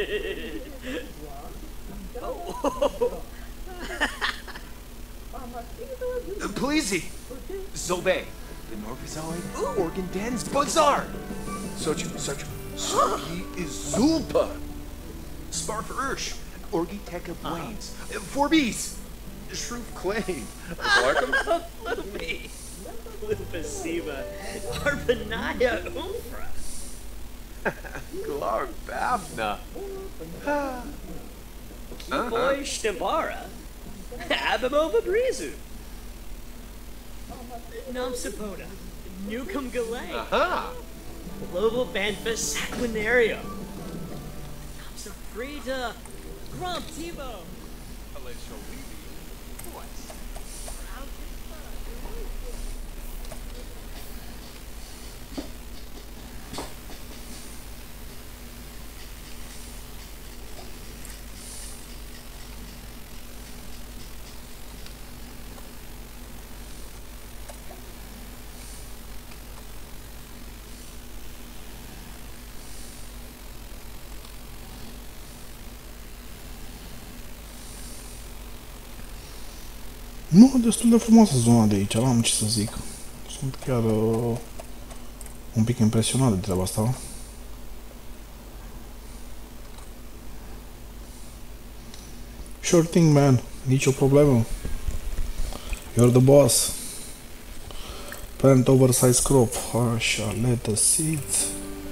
Pleasey. Zobe. The Norvizoid. Organ Dens. Bazaar. Sochu. Soki is Zulpa. Spark Ursh. Orgi Teka Blains. 4Bs. Shroof Claim. Larkham. Floopy. Lupasiva. Arpanaya Umfra. Glar Bafna. Boy Shtambara. Abimova Brizu. Namsapota. Newcomb Galay. Aha. Global Banfa Saquinario. Namsafrita. Grump Tebow. Nu, destul de frumoasă zona de aici, n-am ce să zic. Sunt chiar un pic impresionat de treaba asta. Sure thing, man. Nici o problemă. You're the boss. Plant oversize crop. Așa, lettuce seeds.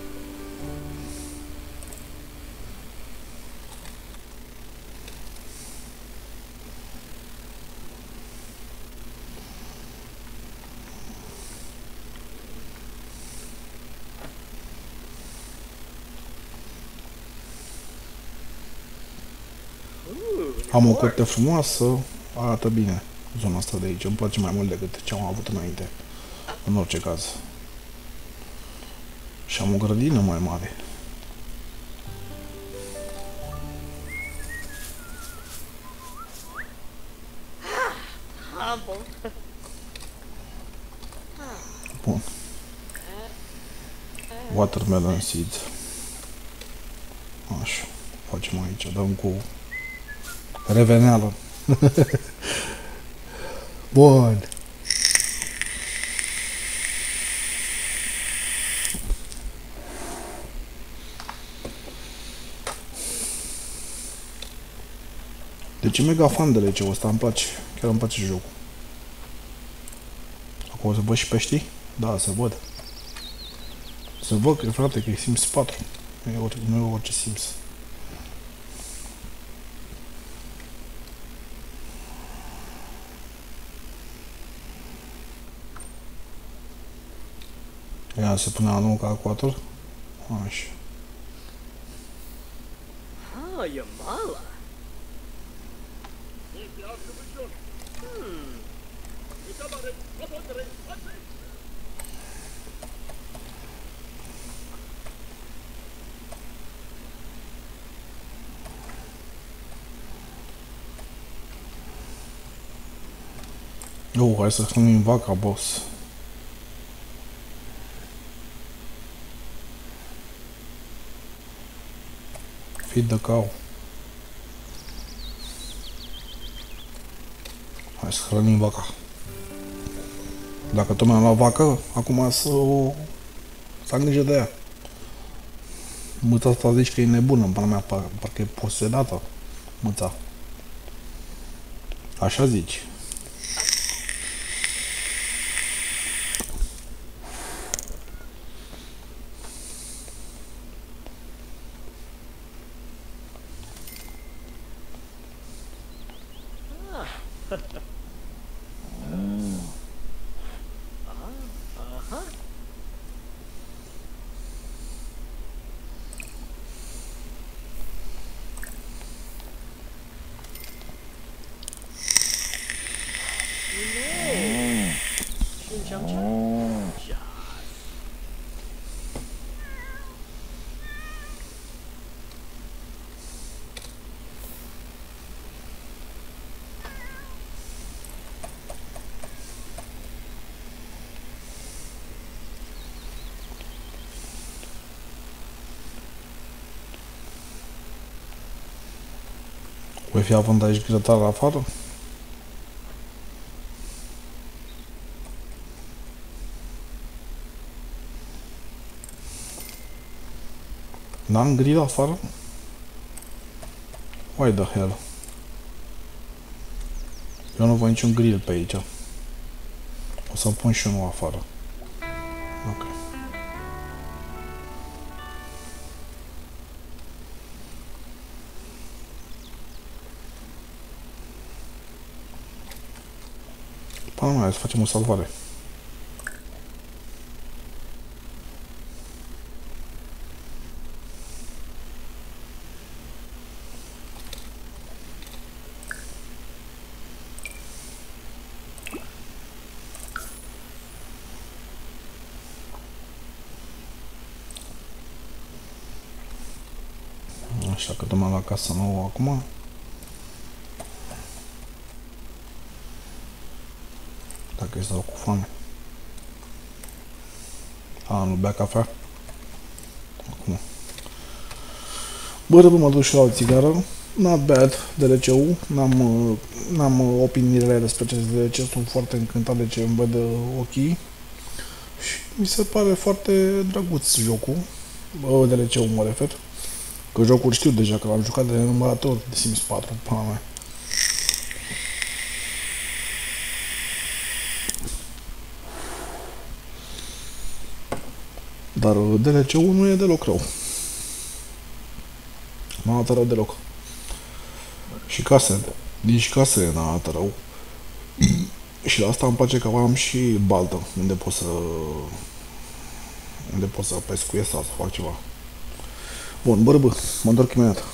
Am o curte frumoasă, arată bine zona asta de aici, îmi place mai mult decât ce am avut înainte, în orice caz. Și am o grădină mai mare. Bun. Watermelon seeds. Așa, facem aici, dăm cu reveneală. Bun. Deci e mega fan de lece-ul ăsta, îmi place. Chiar îmi place jocul. Acum se văd și peștii? Da, se văd. Se văd, că, frate, că e Sims 4. Nu e orice Sims. Ia, se pune la nou calculator. Așa. Ah, Yamala. Hai să hrănim vaca, boss. Feed the cow. Hai să hrănim vaca. Dacă tot mi-am luat vacă, acum să am grijă de ea. Mâța asta zici că e nebună, în pana mea, parcă e posedată. Mâța. Așa zici. Voi fi avantaj grătar afară? N-am grill afară? Why the hell? Eu nu văd niciun grill pe aici. O să pun și unul afară. Ok. Până mai, să facem o salvare. Așa că dăm la casă nouă acum. Dacă îi stau cu foame. Nu bea cafea. Acum. Bă, mă duc și la o țigară. Not bad, DLC-ul. N-am opiniile despre acest DLC. Sunt foarte încântat de ce îmi văd ochii. Și mi se pare foarte drăguț jocul. DLC-ul mă refer. Că jocul știu deja, că l-am jucat de numărător de Sims 4, pana mea. Dar DLC-ul nu e deloc rău. Nu arată rău deloc. Și casele. Nici casele nu arată rău. Și la asta îmi place că am și baltă, unde pot să pescuiesc sau să fac ceva. Bun, bă, mă întorc imediat.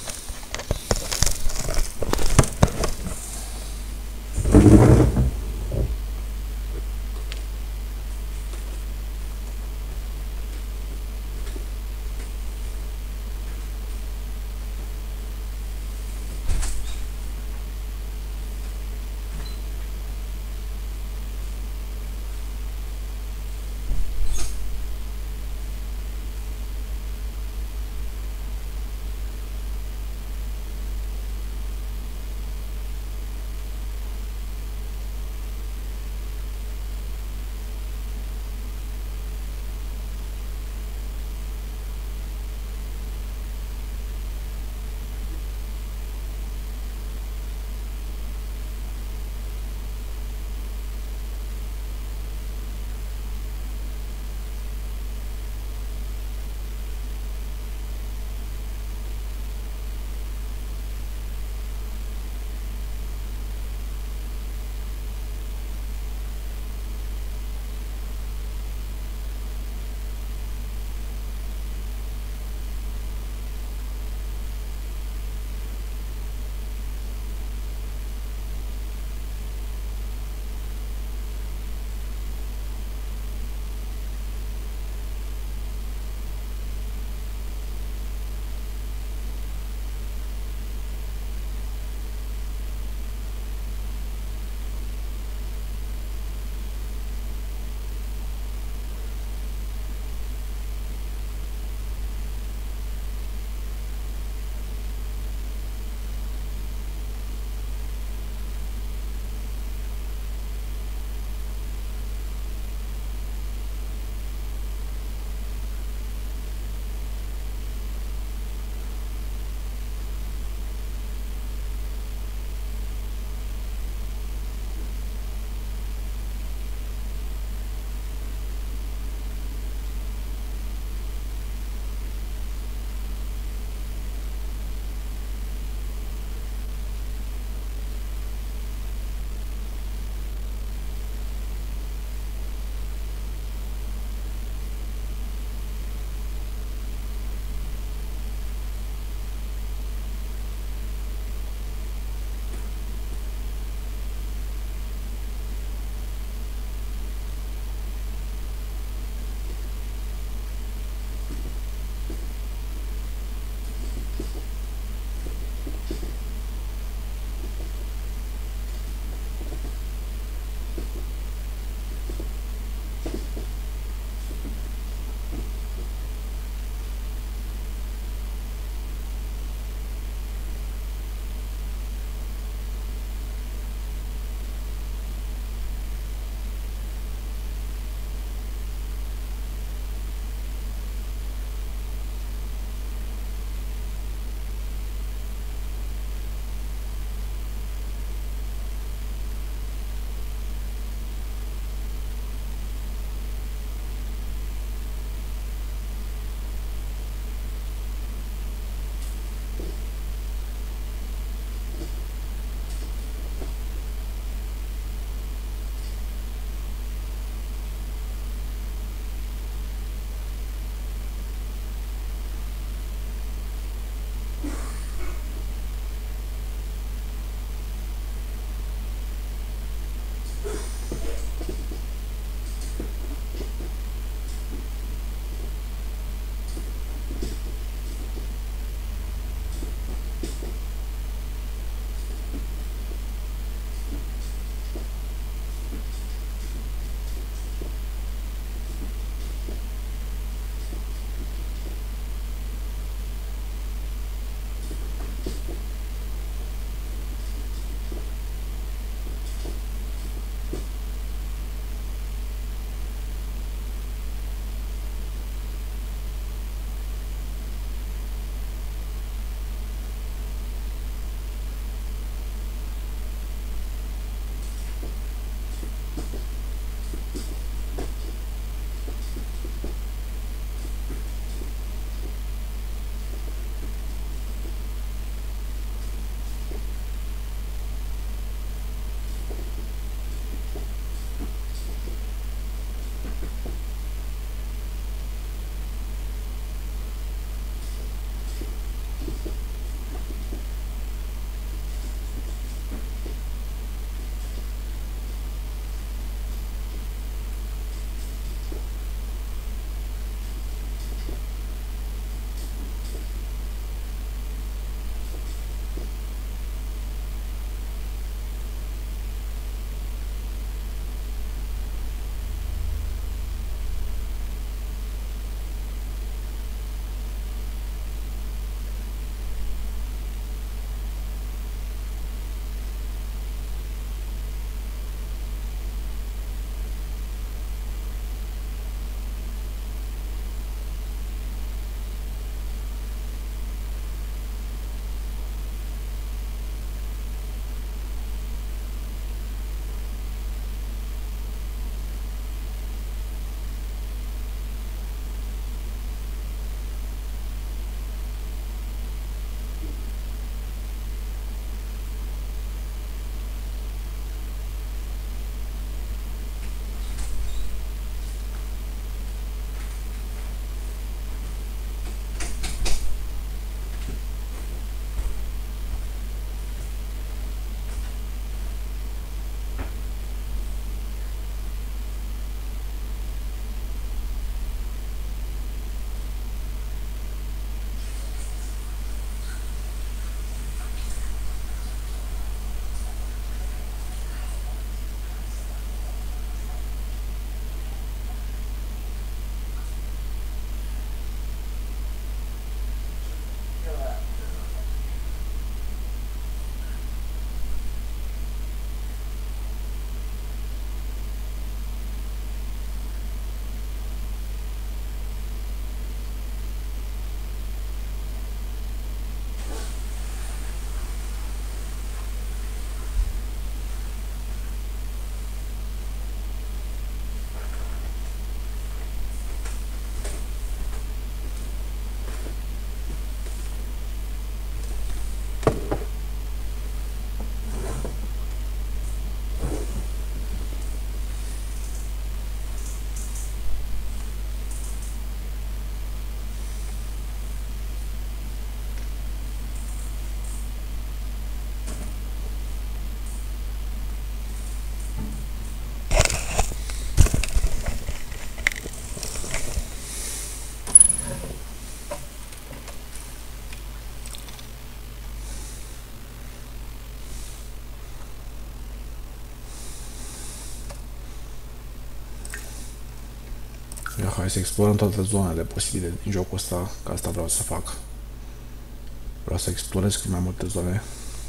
Ia, hai să explorăm toate zonele posibile din jocul ăsta, că asta vreau să fac. Vreau să explorez cât mai multe zone.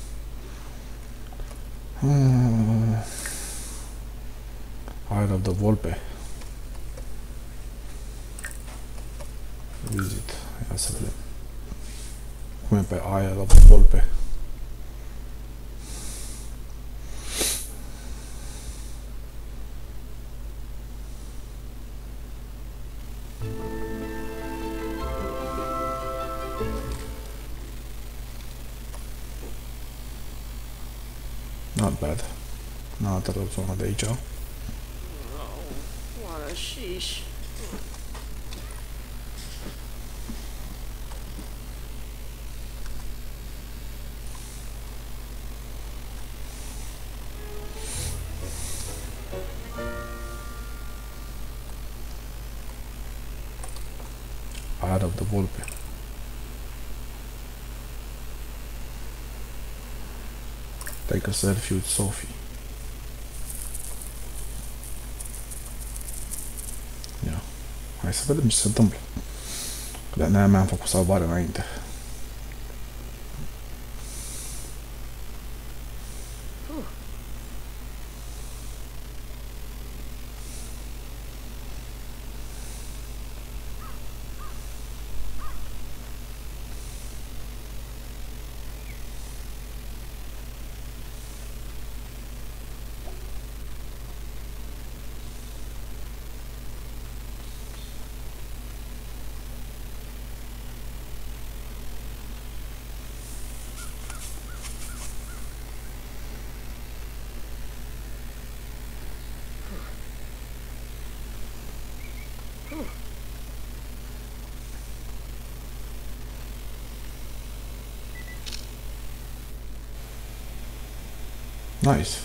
Isle of the Volpe. Visit. Ia să vedem. Cum e pe Isle of the Volpe? Not bad. N-a atât zona de aici. Oh, what a sheesh. Isle of the Volpe. Take a selfie with Sophie. Ia. Hai să vedem ce se întâmplă. De-aia mea am făcut salvare înainte. Nice.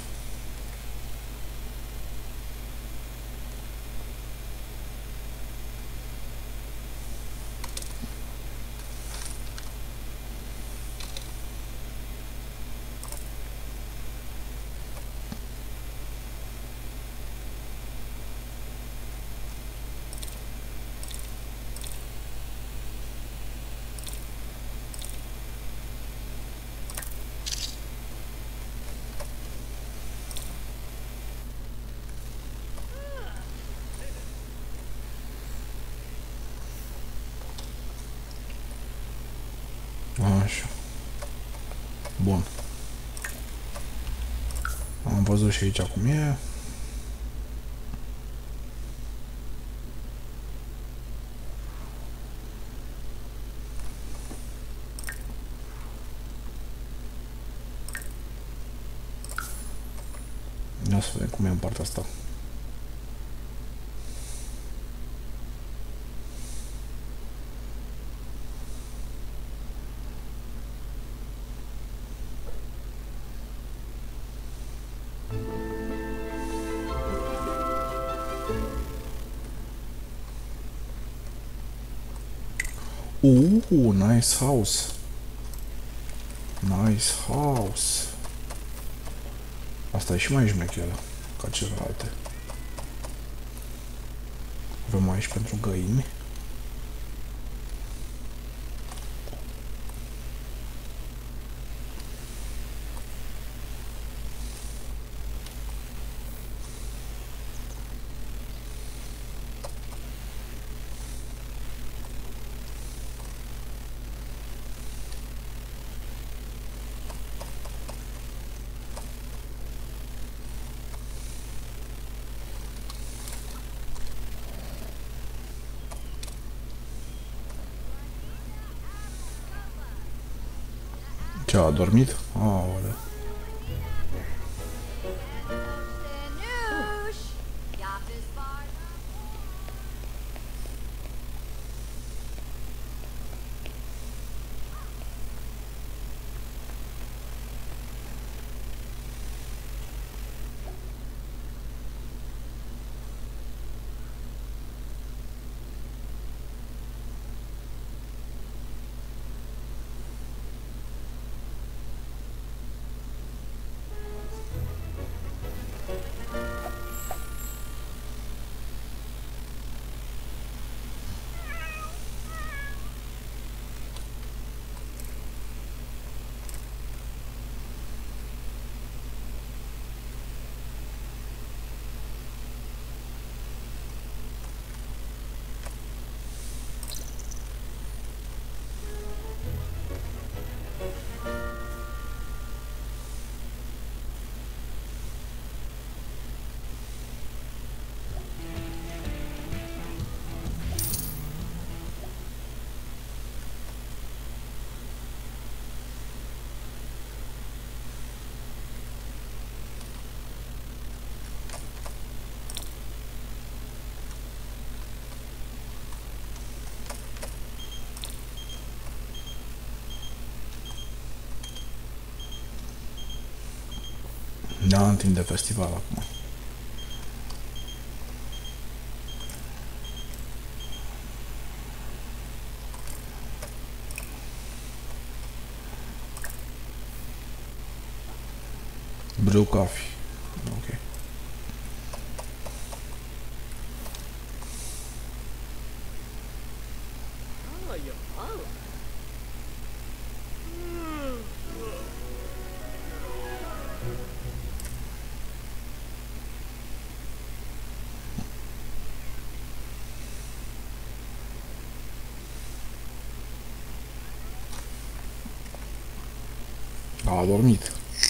Așa. Bun. Am văzut și aici cum e. Ia să vedem cum e în partea asta. Nice house. Nice house. Asta e și mai șmecheră ca celelalte. Avem aici pentru găini. Ce, a dormit? Aoleu. Da, în timp de festival acum. Brew coffee. Ok. Oh, you follow. A adormit.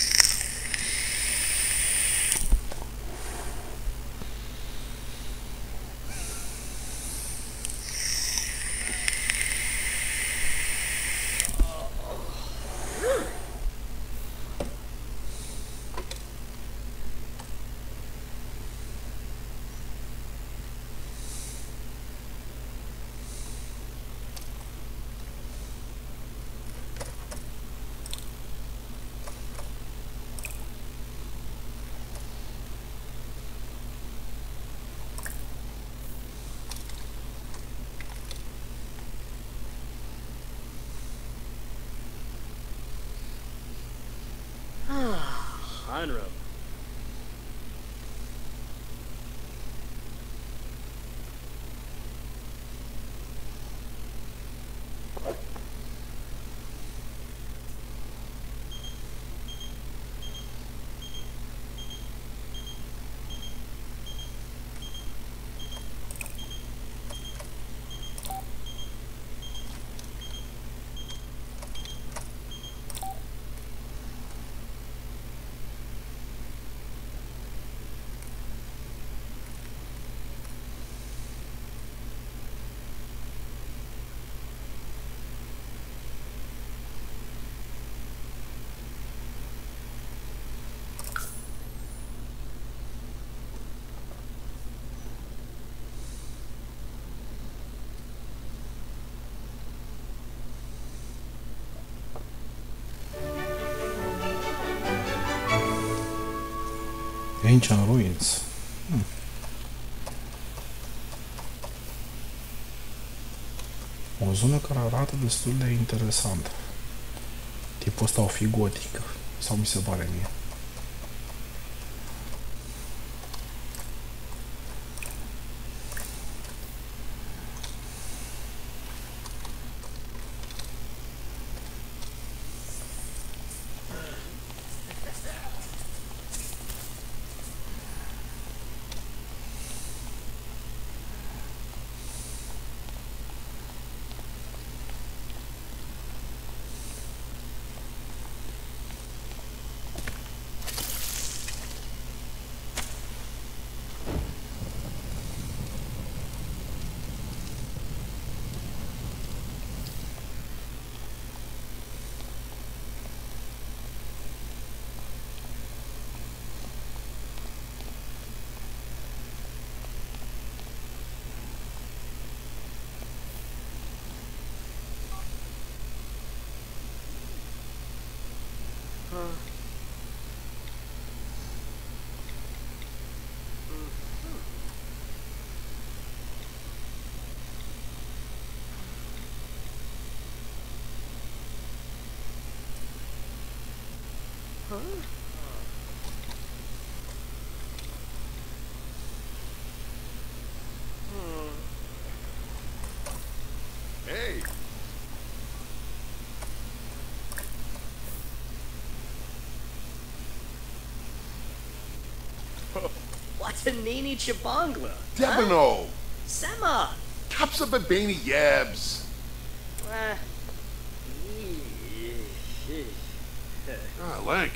Hanro. Ancient Ruins. O zonă care arată destul de interesant. Tipul ăsta o fi gotică. Sau mi se pare mie. Hey, What's a Nini Chibangla? Debino! Sema! Kapsa Babani Yabs! Uh, Ah, Lank.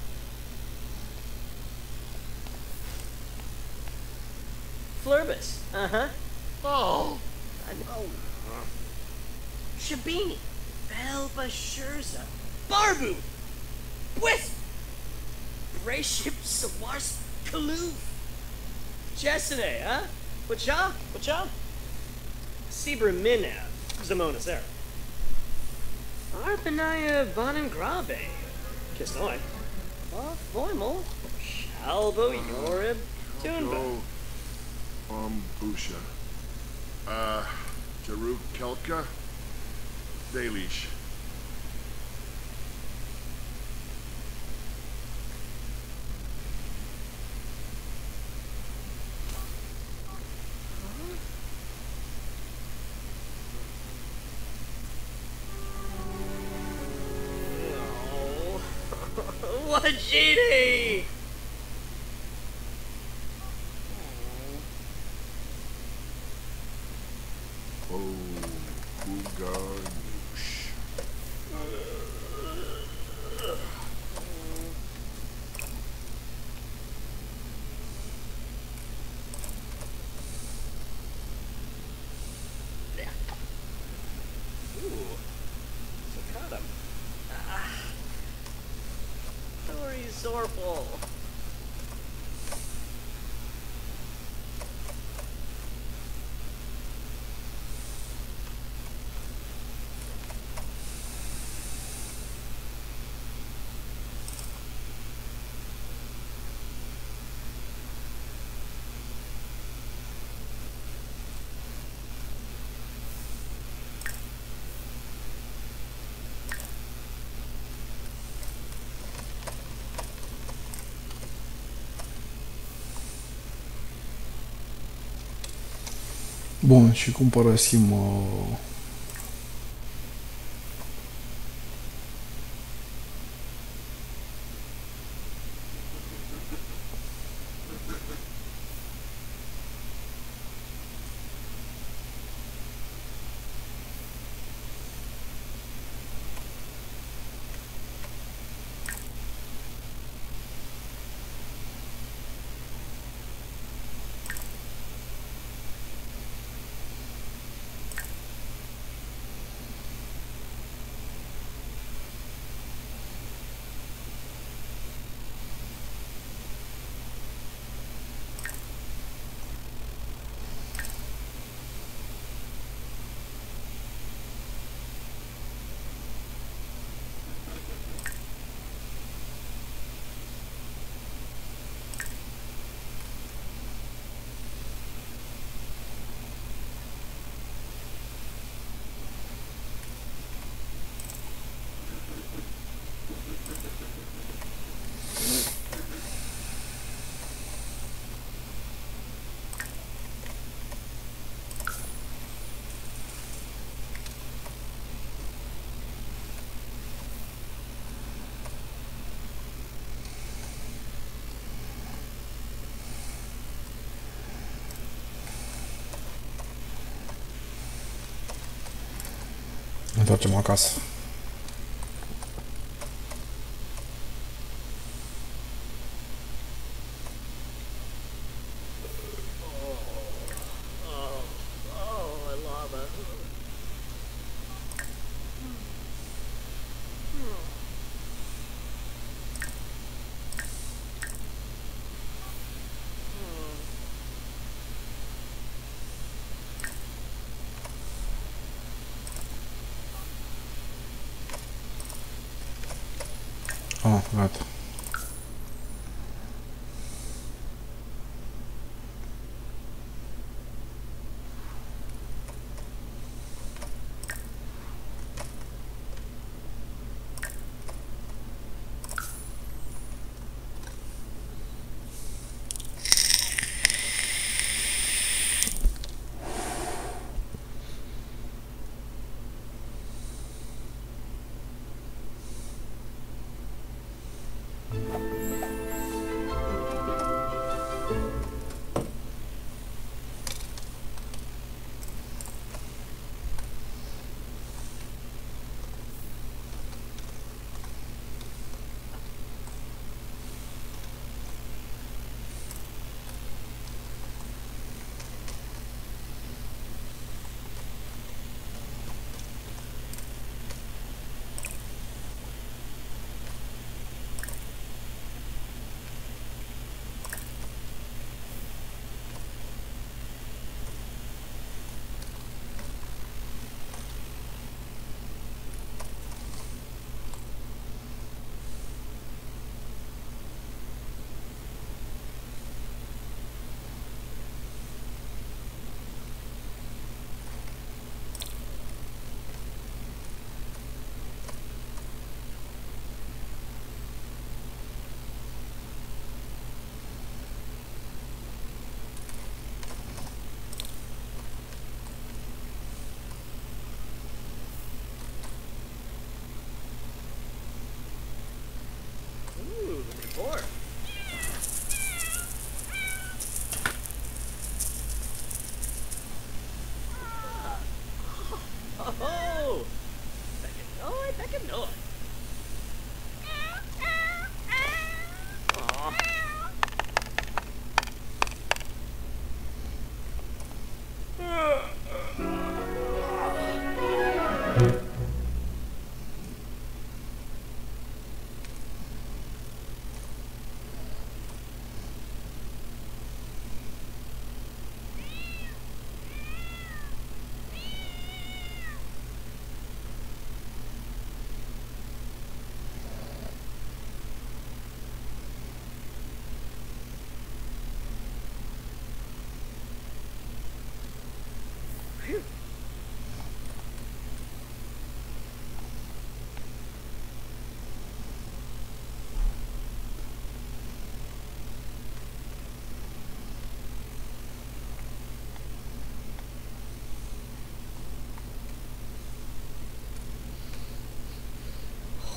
Flurbus. Uh-huh. Oh, I know. Shabini. Belva Shurza. Barbu. Wisp. Brayship Sawars Kaloof. Jessene, huh? Wacha? Wacha? Sibra Minav. Zamona Sarah. Arpanaya Bonin Grabe. Kisnoy. Foimel. Albu, Yorib, Tunba. Go. Busha. Jaruk Kelka. Dalish. Oh. Wajidi! Oh, Kuganush. Ooh. Sakadam. Thori Zorpal. Bun, și cum părăsim ne întoarcem acasă. Lava. Ah, gata.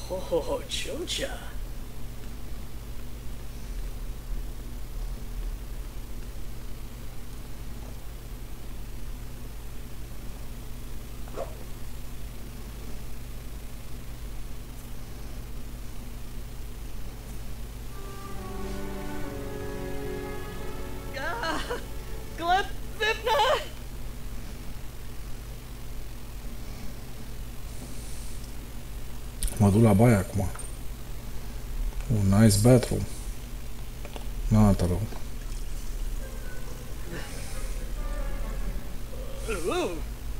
Oh, Chucha. Ah, Gleb Vipna! Mă duc la baie acum. Un nice bathroom. N-arată rău. Ooh.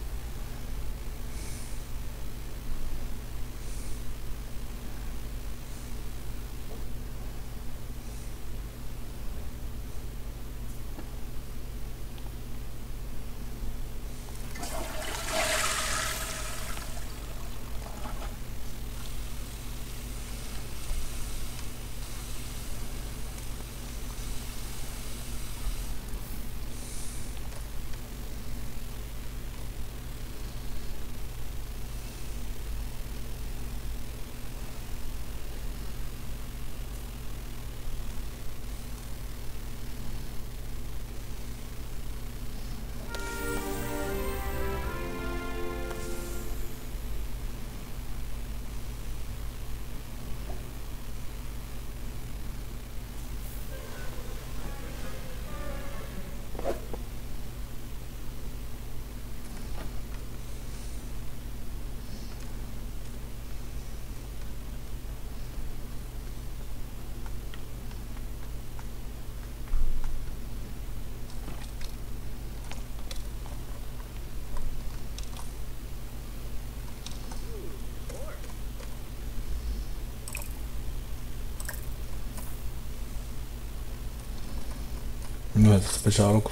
Nu este special lucru.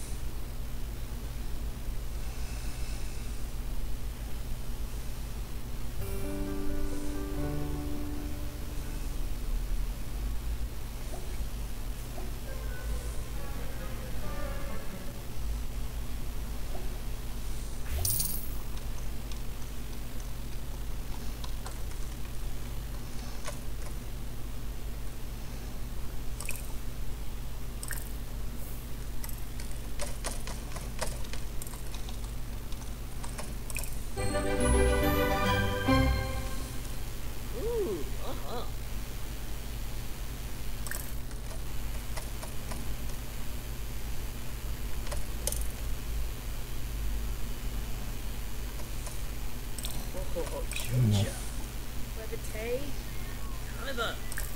Ooh, uh-huh. Oh, Chucha. Levite? Kaiba.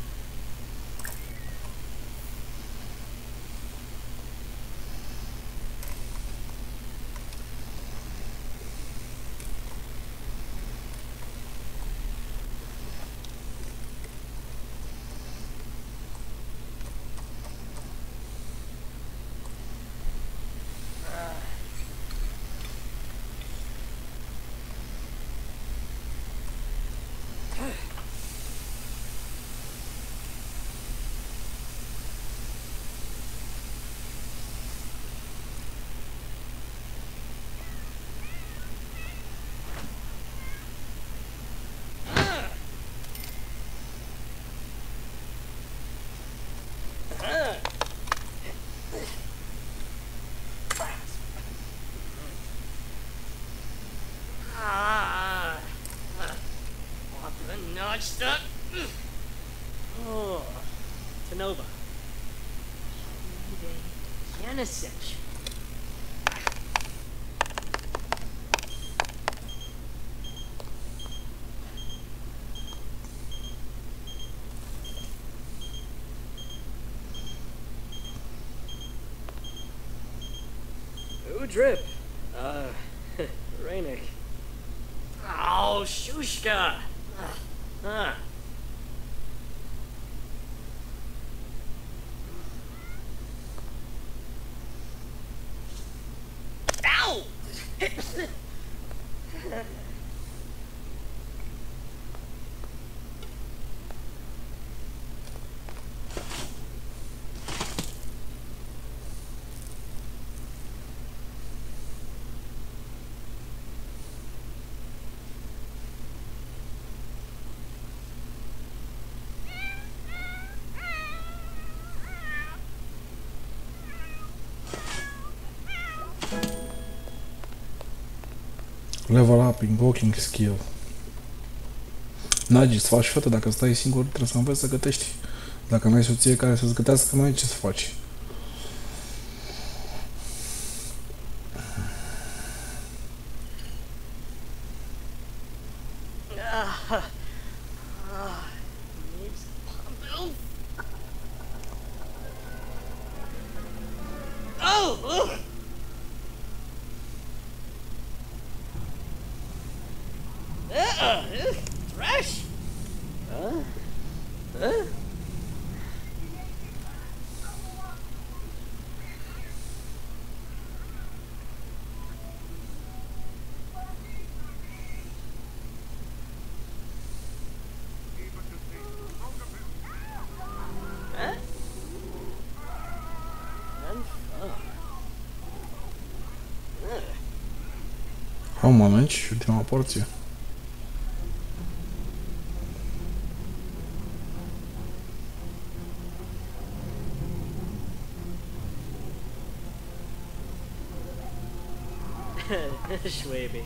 Ah, what the notched up? Oh, Tanova. Janicic. Ooh, drip. Rainik. Oh, Shushka. Ah. Ow! Level up, invoking skill. Nagi, să faci fete, dacă stai singur trebuie să înveți să gătești. Dacă nu ai soție care să-ți gătească, nu ai ce să faci. Needs pumping. Oh! Ugh. Trash. Huh? Au mănânci ultima porție. Schwaby.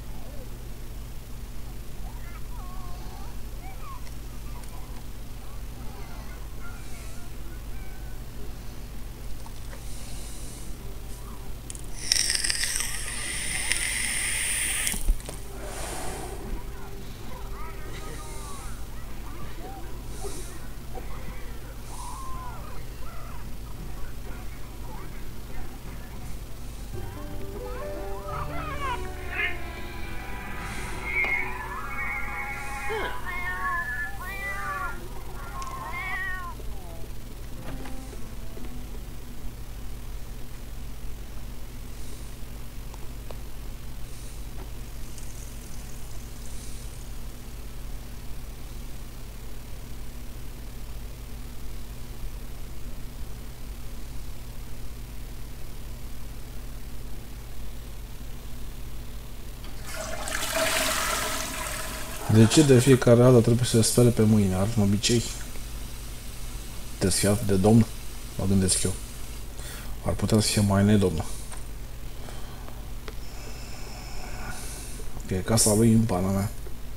De ce de fiecare dată trebuie să se spele pe mâine? Ar fi un obicei? Desfiat de domn? Mă gândesc eu. Ar putea să fie mai nedomn. Că e casa lui în pana mea.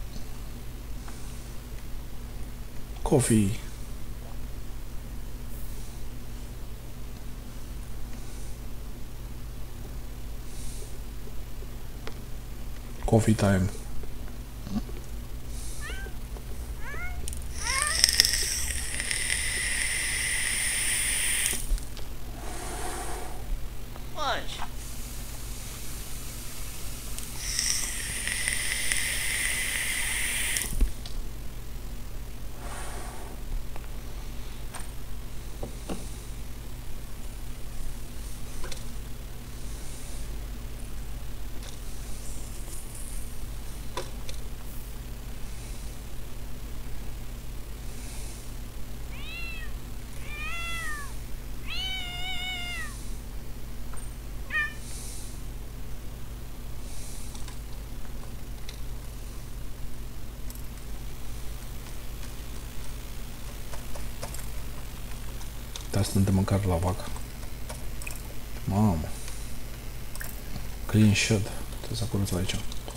Coffee. Coffee time. Lunch. Dar sunt de mâncare la vacă. Mamă. Clean shed. Trebuie să curăț aici.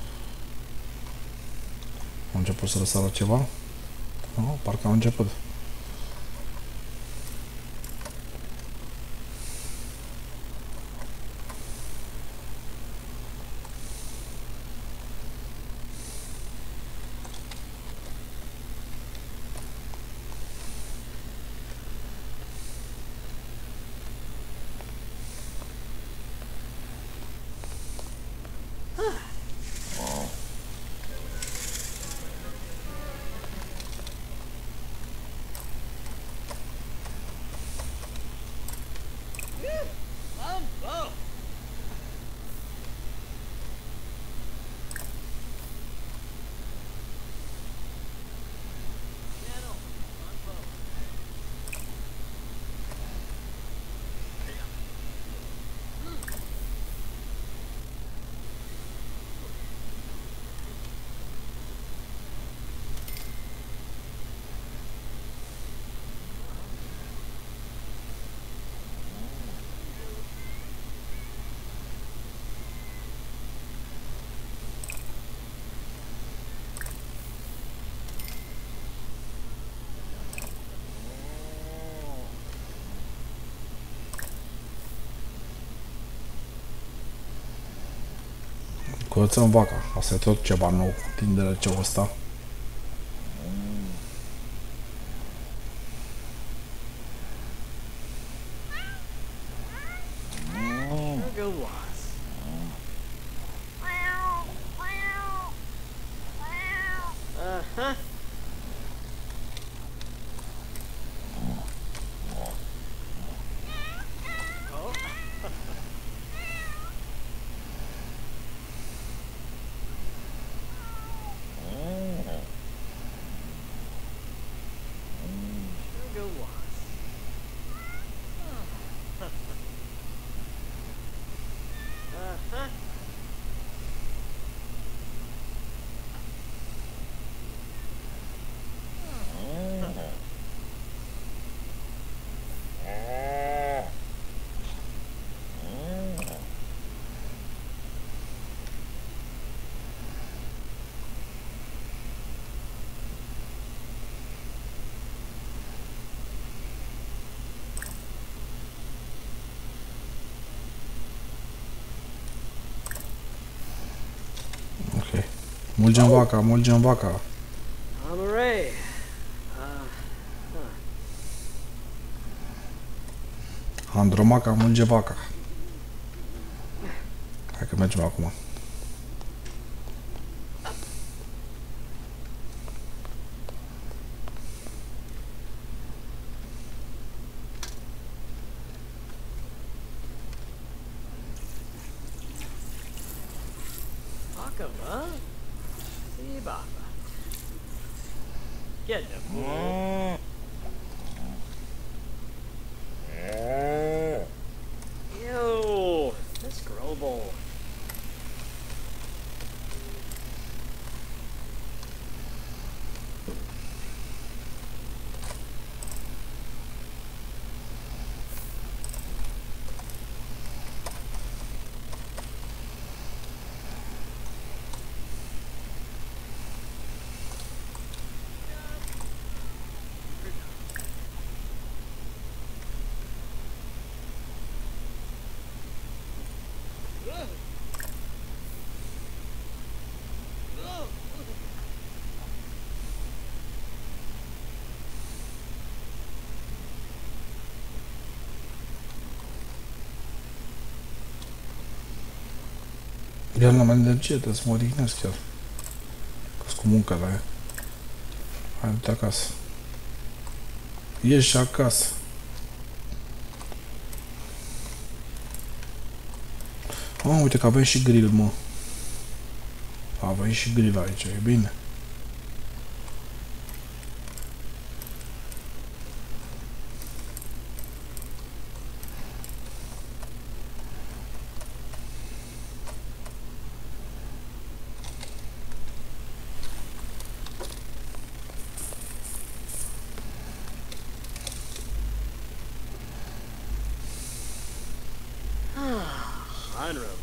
Au început să răsară ceva? Oh, parcă au început. Curățăm vaca. Asta e tot ceva nou din DLC-ul ăsta. Go was. Uh-huh. Oh. Go was. Uh-huh. Ok. Mulgem vaca, mulgem vaca. Amaray. Andromaca mulge vaca. Hai că mergem acum. Akama? See Baba. Get him. Ew, that's Grobel. Iar n-am energie, trebuie să mă odihnesc chiar. Că-s cu muncă la ea. Hai, du-te acasă. Ieși acasă. Uite că avem și grill, mă. Avem și grill aici, e bine. Unreal.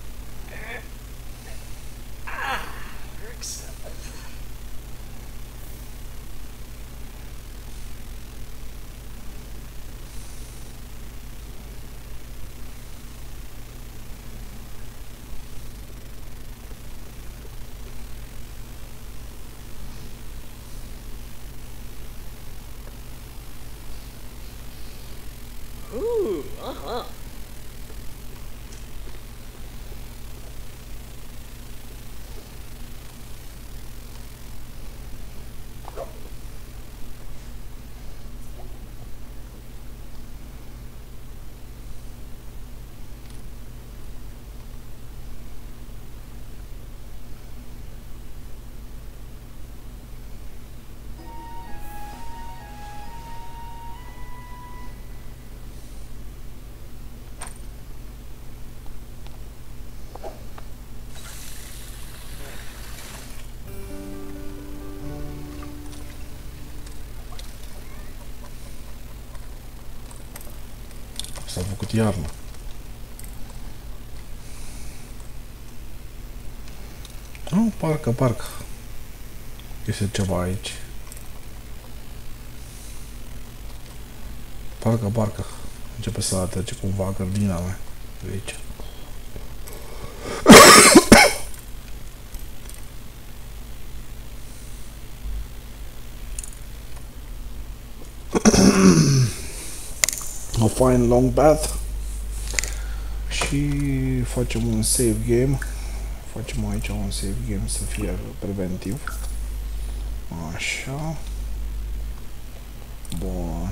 Works. Ooh, uh-huh. S-a făcut iarnă. Nu, parcă. Este ceva aici. Parcă. Începe să trece cumva gărdina mea de aici. A fine long bath. Și facem un save game. Facem aici un save game să fie preventiv. Așa. Bun.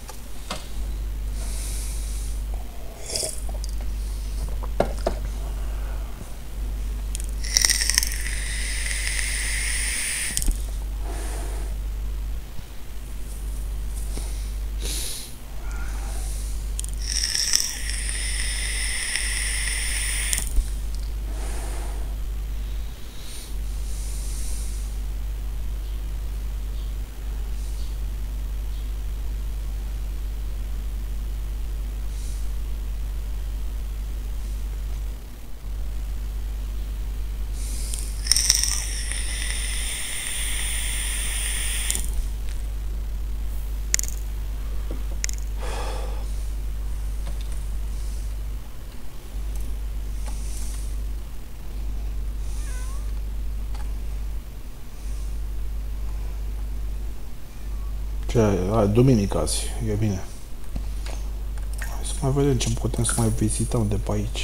Ce ai? Duminică azi, e bine. Hai să mai vedem ce putem să mai vizităm de pe aici.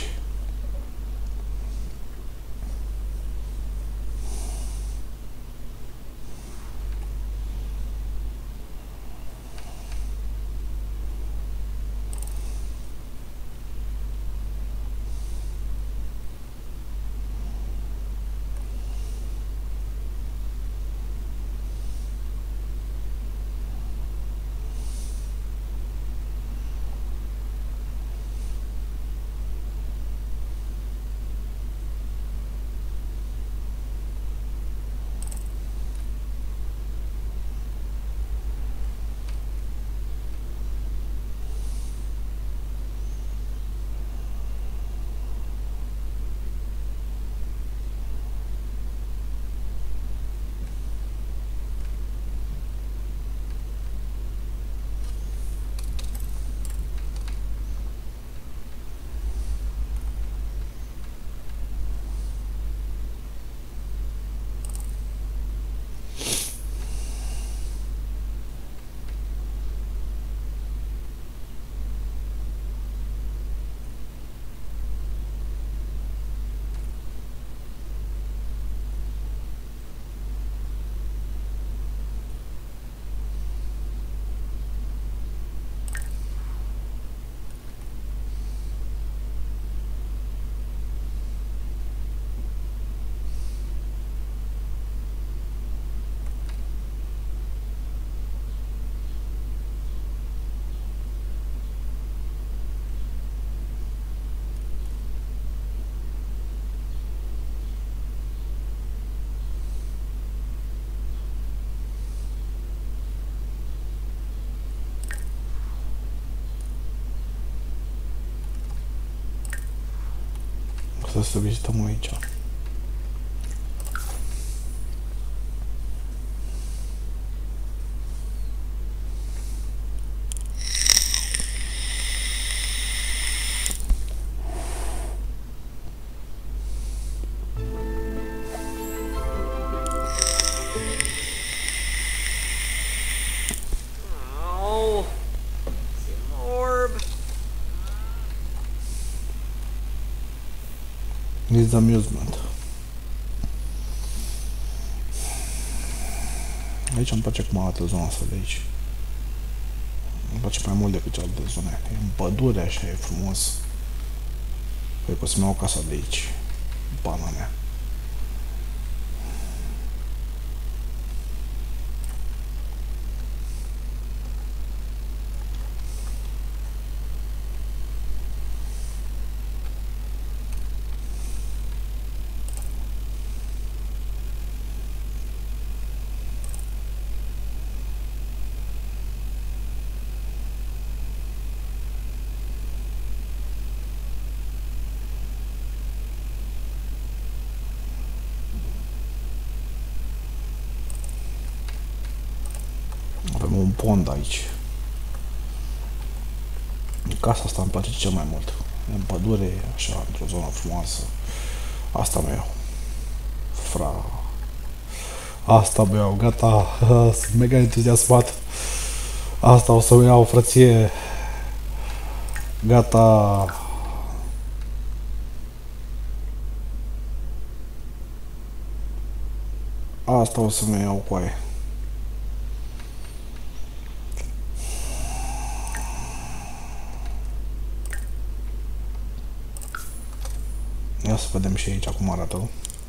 Să vizităm aici. Oh, it's an orb. Needs amusement. Aici îmi place cum arată zona asta de aici. Îmi place mai mult decât cealaltă zone. E în pădure, așa, e frumos. Păi pot să-mi iau casa de aici. Pana mea. Avem un pond aici. Casa asta îmi place cel mai mult. În pădure, așa, într-o zonă frumoasă. Asta mă iau. Fra. Asta mă iau, gata. Sunt mega entuziasmat. Asta o să iau, frăție. Gata. Asta o să-mi iau cu aia. Ia să vedem și aici cum arată.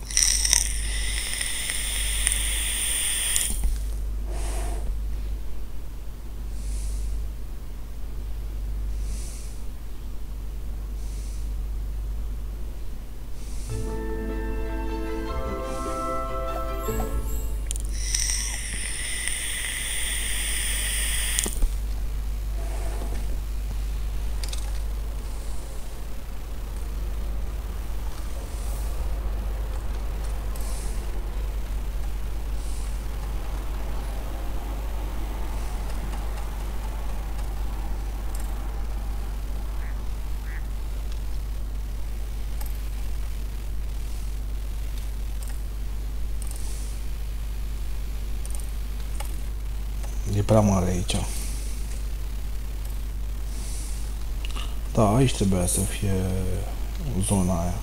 E prea mare aici. Da, aici trebuia să fie zona aia.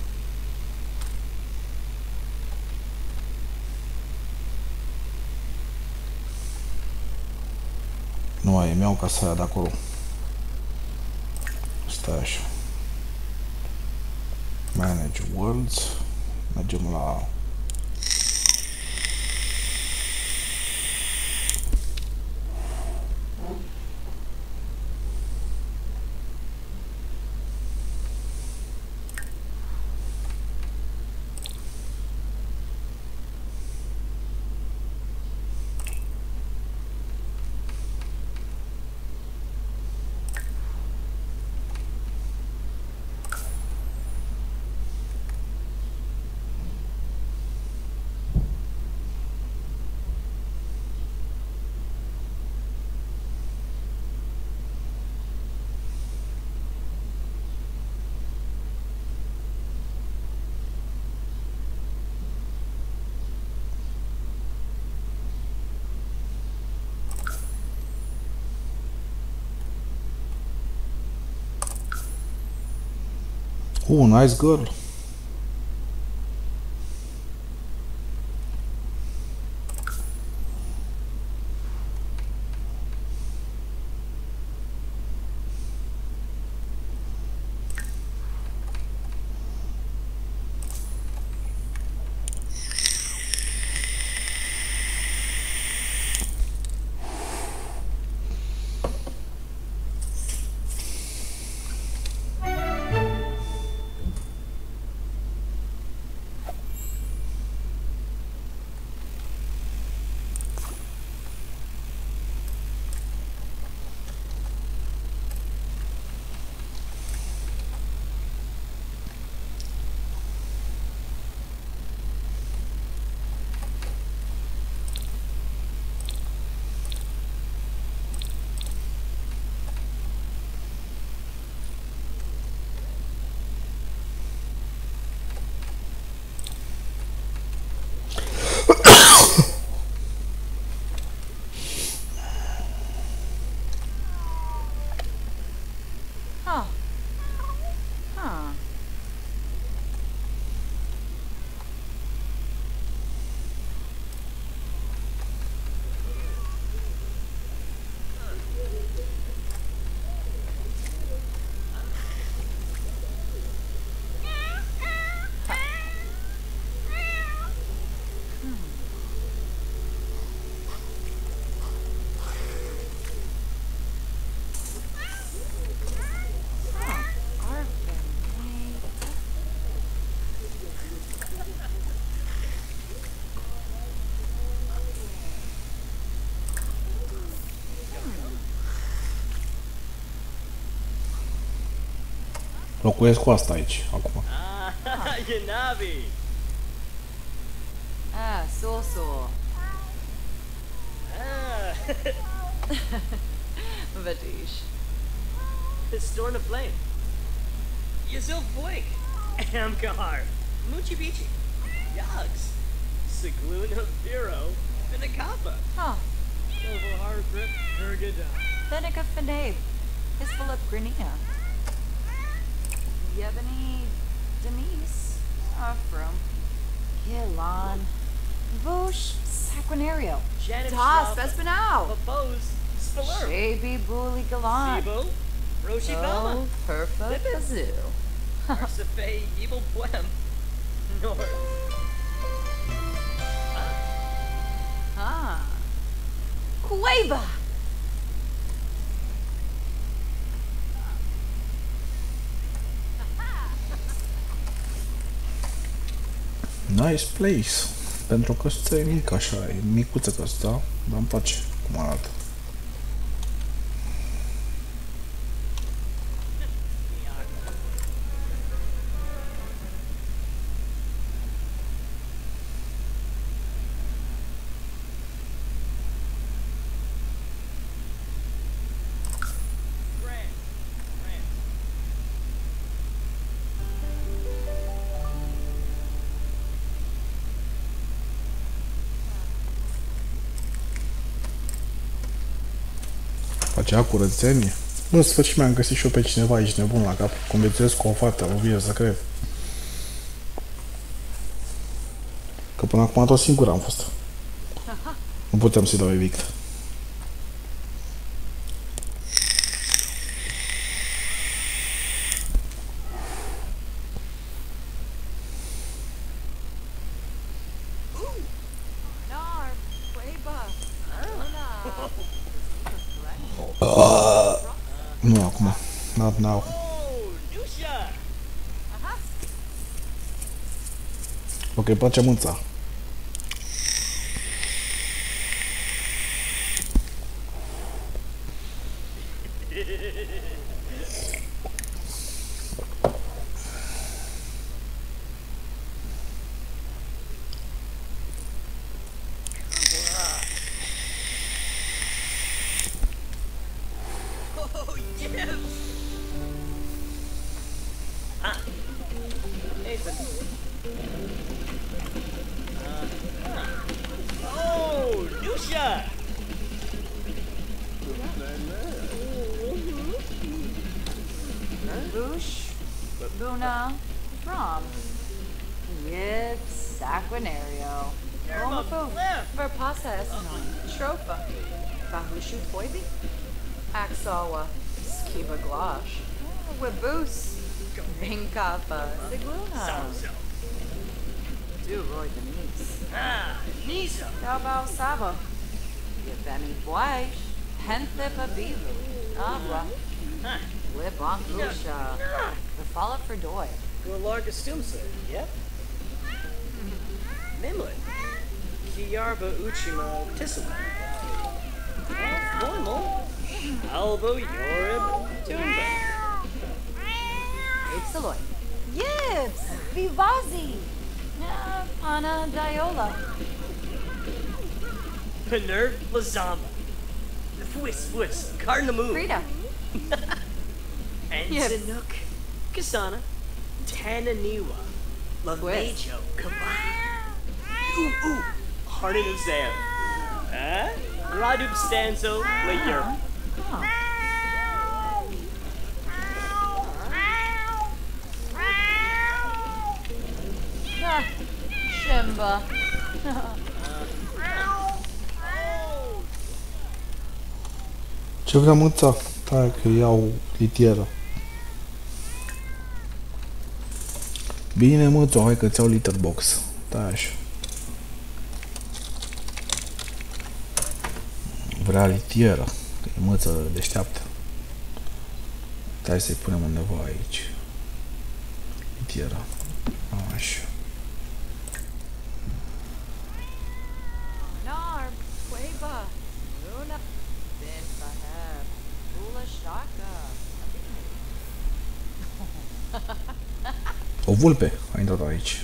Nu mai mi-au ca să ia de acolo. Stai așa. Manage worlds. Mergem la... nice girl. Huh. Huh. Locuiesc cu asta aici, acum. Ah, Yanabi. Ah, so. Ah, Vadish. Storm of Flame. Yazil Blake. Amkar. Muchi Bichi. Yugs. Sigloon of Biro. Vinakapa. Huh. Silver Hargrip. Gurgada. Fenica Fenabe. His Philip Grania. Yevany Demise. From Gilon. Vosh Saquinario. Janet Das Schraub, Vespinau. Babos, Spilur, Shaby Bully Galant. Sibo, Roshi Velma, Oh, perfect kazoo. Arsafe, Evil Blem, North. Ah. Cueva. Nice place. Pentru că ăsta e mic așa, e micuță că ăsta, dar îmi place cum arată. Facea curățenie. În sfârșit mi-am găsit și eu pe cineva aici nebun la cap. Conviețuiesc cu o fată, o vie să cred. Că până acum tot singur am fost. Nu puteam să-i dau evict. Nar. Cueva. Nu acum. Not now. Oh, Nusha! Ok, place mânța. Oh, yes! Ah, Nathan. Oh, Nusha! Bush. Buna. From. Yip Saquinario. Homophobe. Verpasa Esnon. Trofa. Bahushu Foibi. Axawa. Skiba Glosh. Webus. Vinkafa. Sigluna. Salzo. Du Roy Denise. Ah, Nisa. Dalbao Saba. Yeveni Boish. Henthepa Bivu. Abra. Huh. Libon Busha. The Fall for Doy. Golarga Stumsa, yep. Mimlet. Kiyarba Uchima Tissima. Formal. Albo Yorib Tumba. Ipsiloy. Yibs. Vivazi. Pana Diola. Penerv Lazama. Fwis, Cardinamoo. Frida. And Yes. Zanook. Kasana. Tananiwa. Lavejo. Kabah. Ooh. Harden of Zam. Gradub Stanzo. Layur. Shimba. Ce vrea mânța? Hai că iau litieră. Bine mânțo, hai că-ți iau litter box. Da, așa. Vrea litieră. Că e mâță deșteaptă. Hai să-i punem undeva aici. Litiera. Așa. Nar. Queba. Luna. Ben Faheb. Ula Shaka. O vulpe a intrat aici.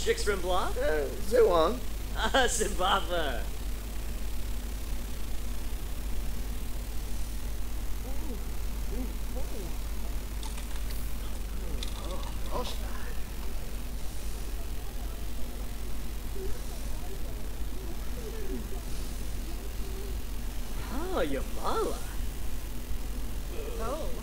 Shixrenbla? Zuong. Ah, Zimbabwe. Oh, Yamala. Oh.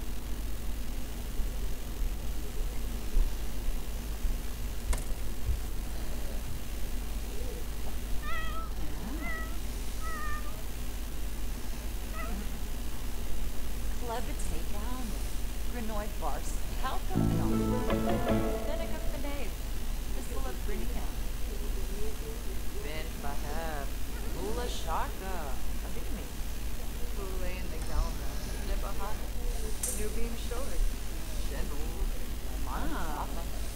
Clevitate Grinoid Bars, Calcophion, Seneca Finave, Thistle of Brinia, Ben Faheb, Ula Shaka, Abimi, Fule in the Galna, Nebahana, Nubim Shore, General, Mana,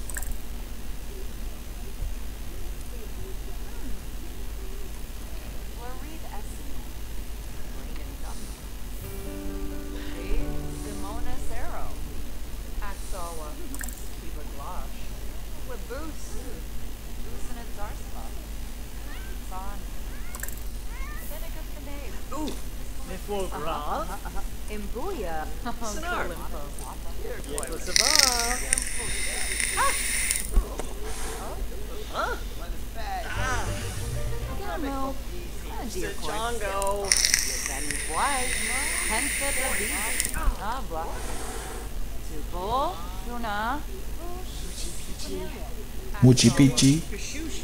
Floride Essen, Rain and Gumma. Simona Zero, Axawa, Kiva Glosh, Waboos, Lucina Zarspa, Son, Seneca Finave, Ooh, Nifwogra. Imbuya, Sinar. Yeklasava. Huh? Gamo, Dear Django. Benny White, Henset Lavi, Abla, Tupo, Tuna, Muci Pici. Kashush.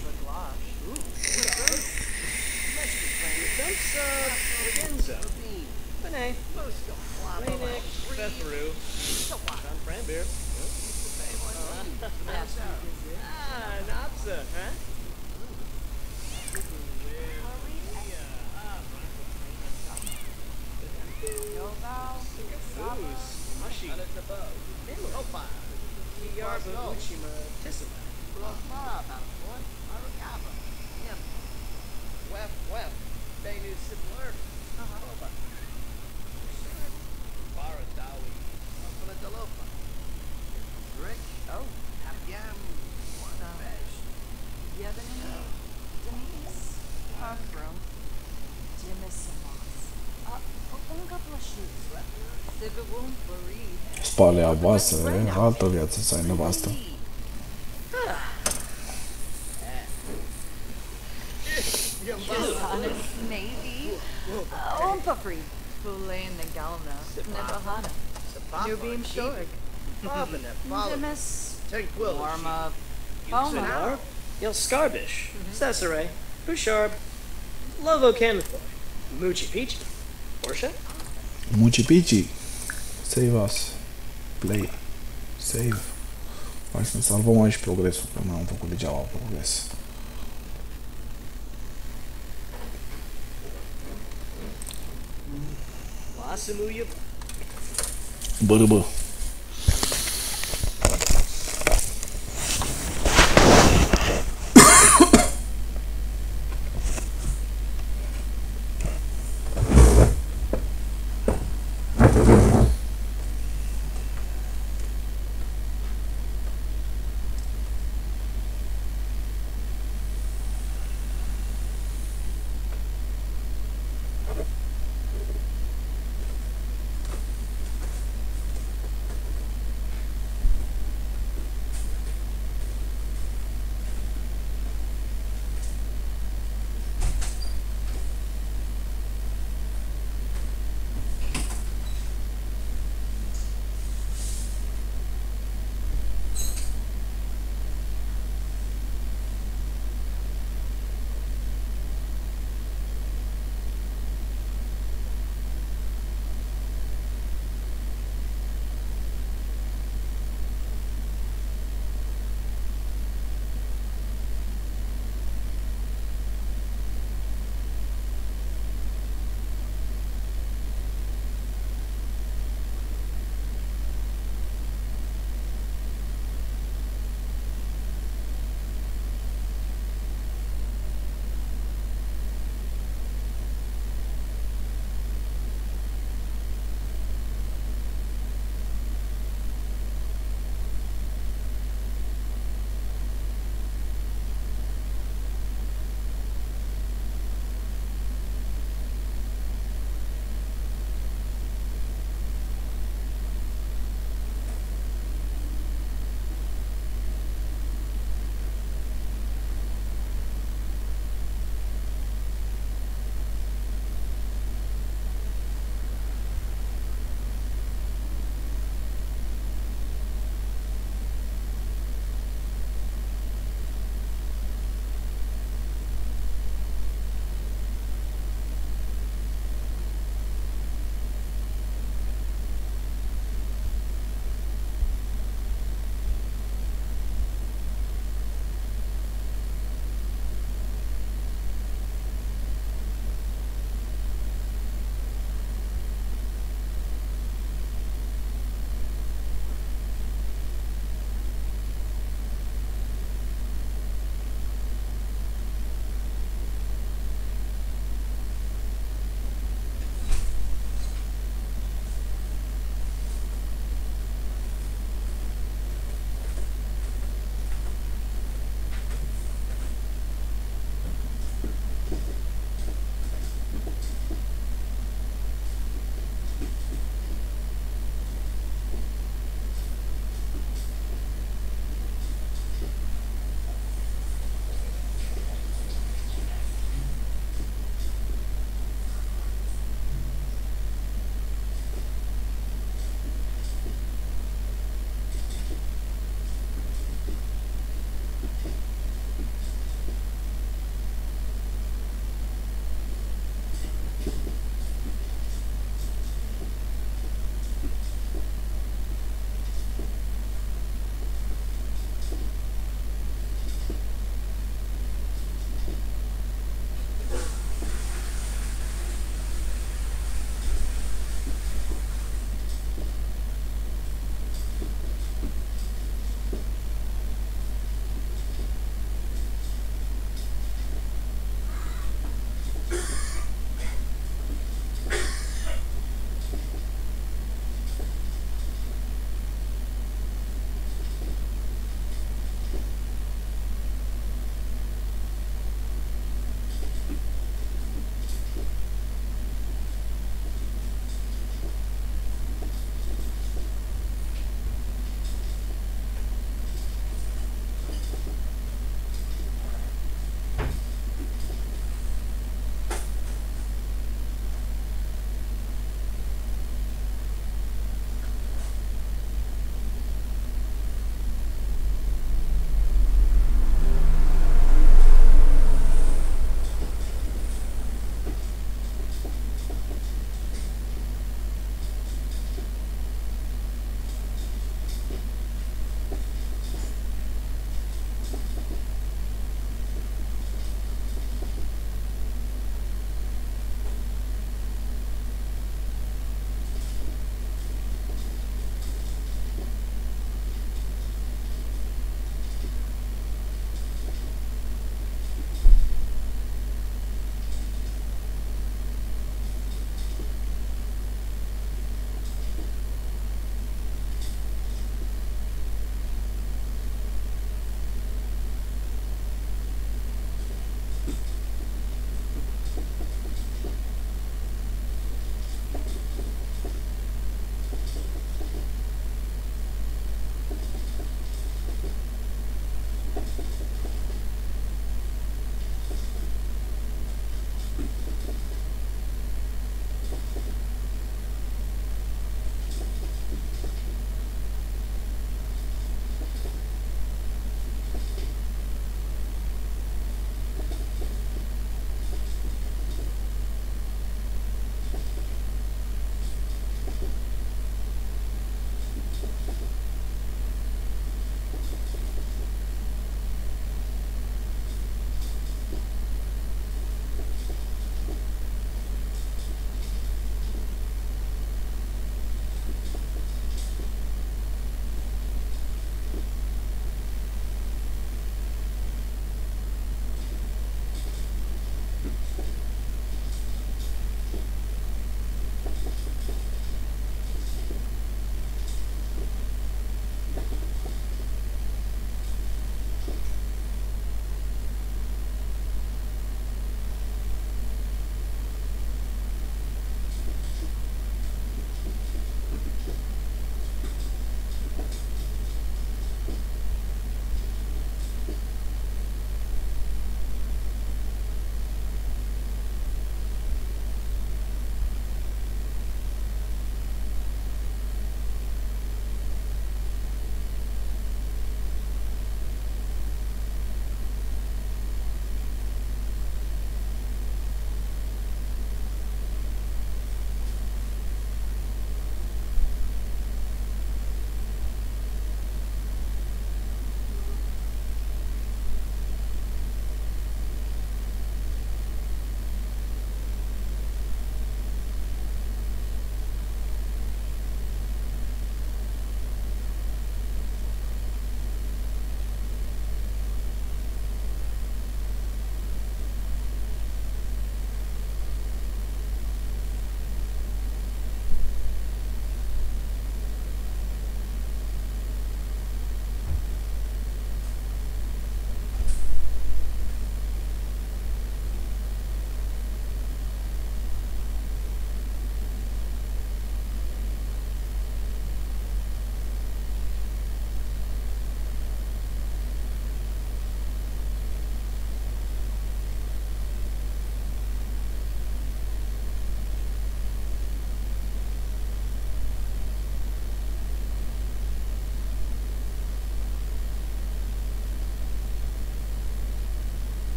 Lorenzo. Benet. Rainik. Bethru. John Frambeer. Ah, Napsa, huh? Mashi. Milopa. Yarba Uchima Tissima. Wef. Benu Sibler. Oba. Baradawi. Philadelphia. Rick. Oh, Hapiam. Yevany, Denise, Parkroom, Jimisimas, Unga Blashut, Sibawum Farid, Spalea voastră, altă viață să ai nevastă. Johannes Navy, Umpafri, Fule in the Galna, Nebahana, Nubim Shorg, Jimis, Tranquil. Warma, Poma, Sinar. Yel Scarbish. Cesare. Busharb. Lovo Canfor. Muchi Peachy. Porsche. Muci Pici. Save us. Play. Save. Hai să ne salvăm aici progresul, că nu am făcut degeaba progres. Wasimuya. Bă.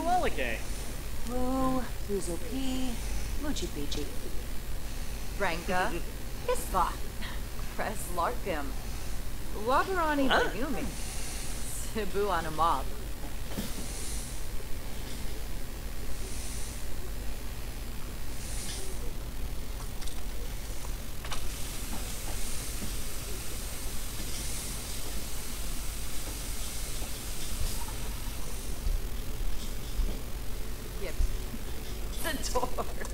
Walake. Moo, Uzo P, Moochie Peachy. Branka, Isfa, Kres Larkim, Wagarani Bagumi, Cebu Anamab. Yep. The door.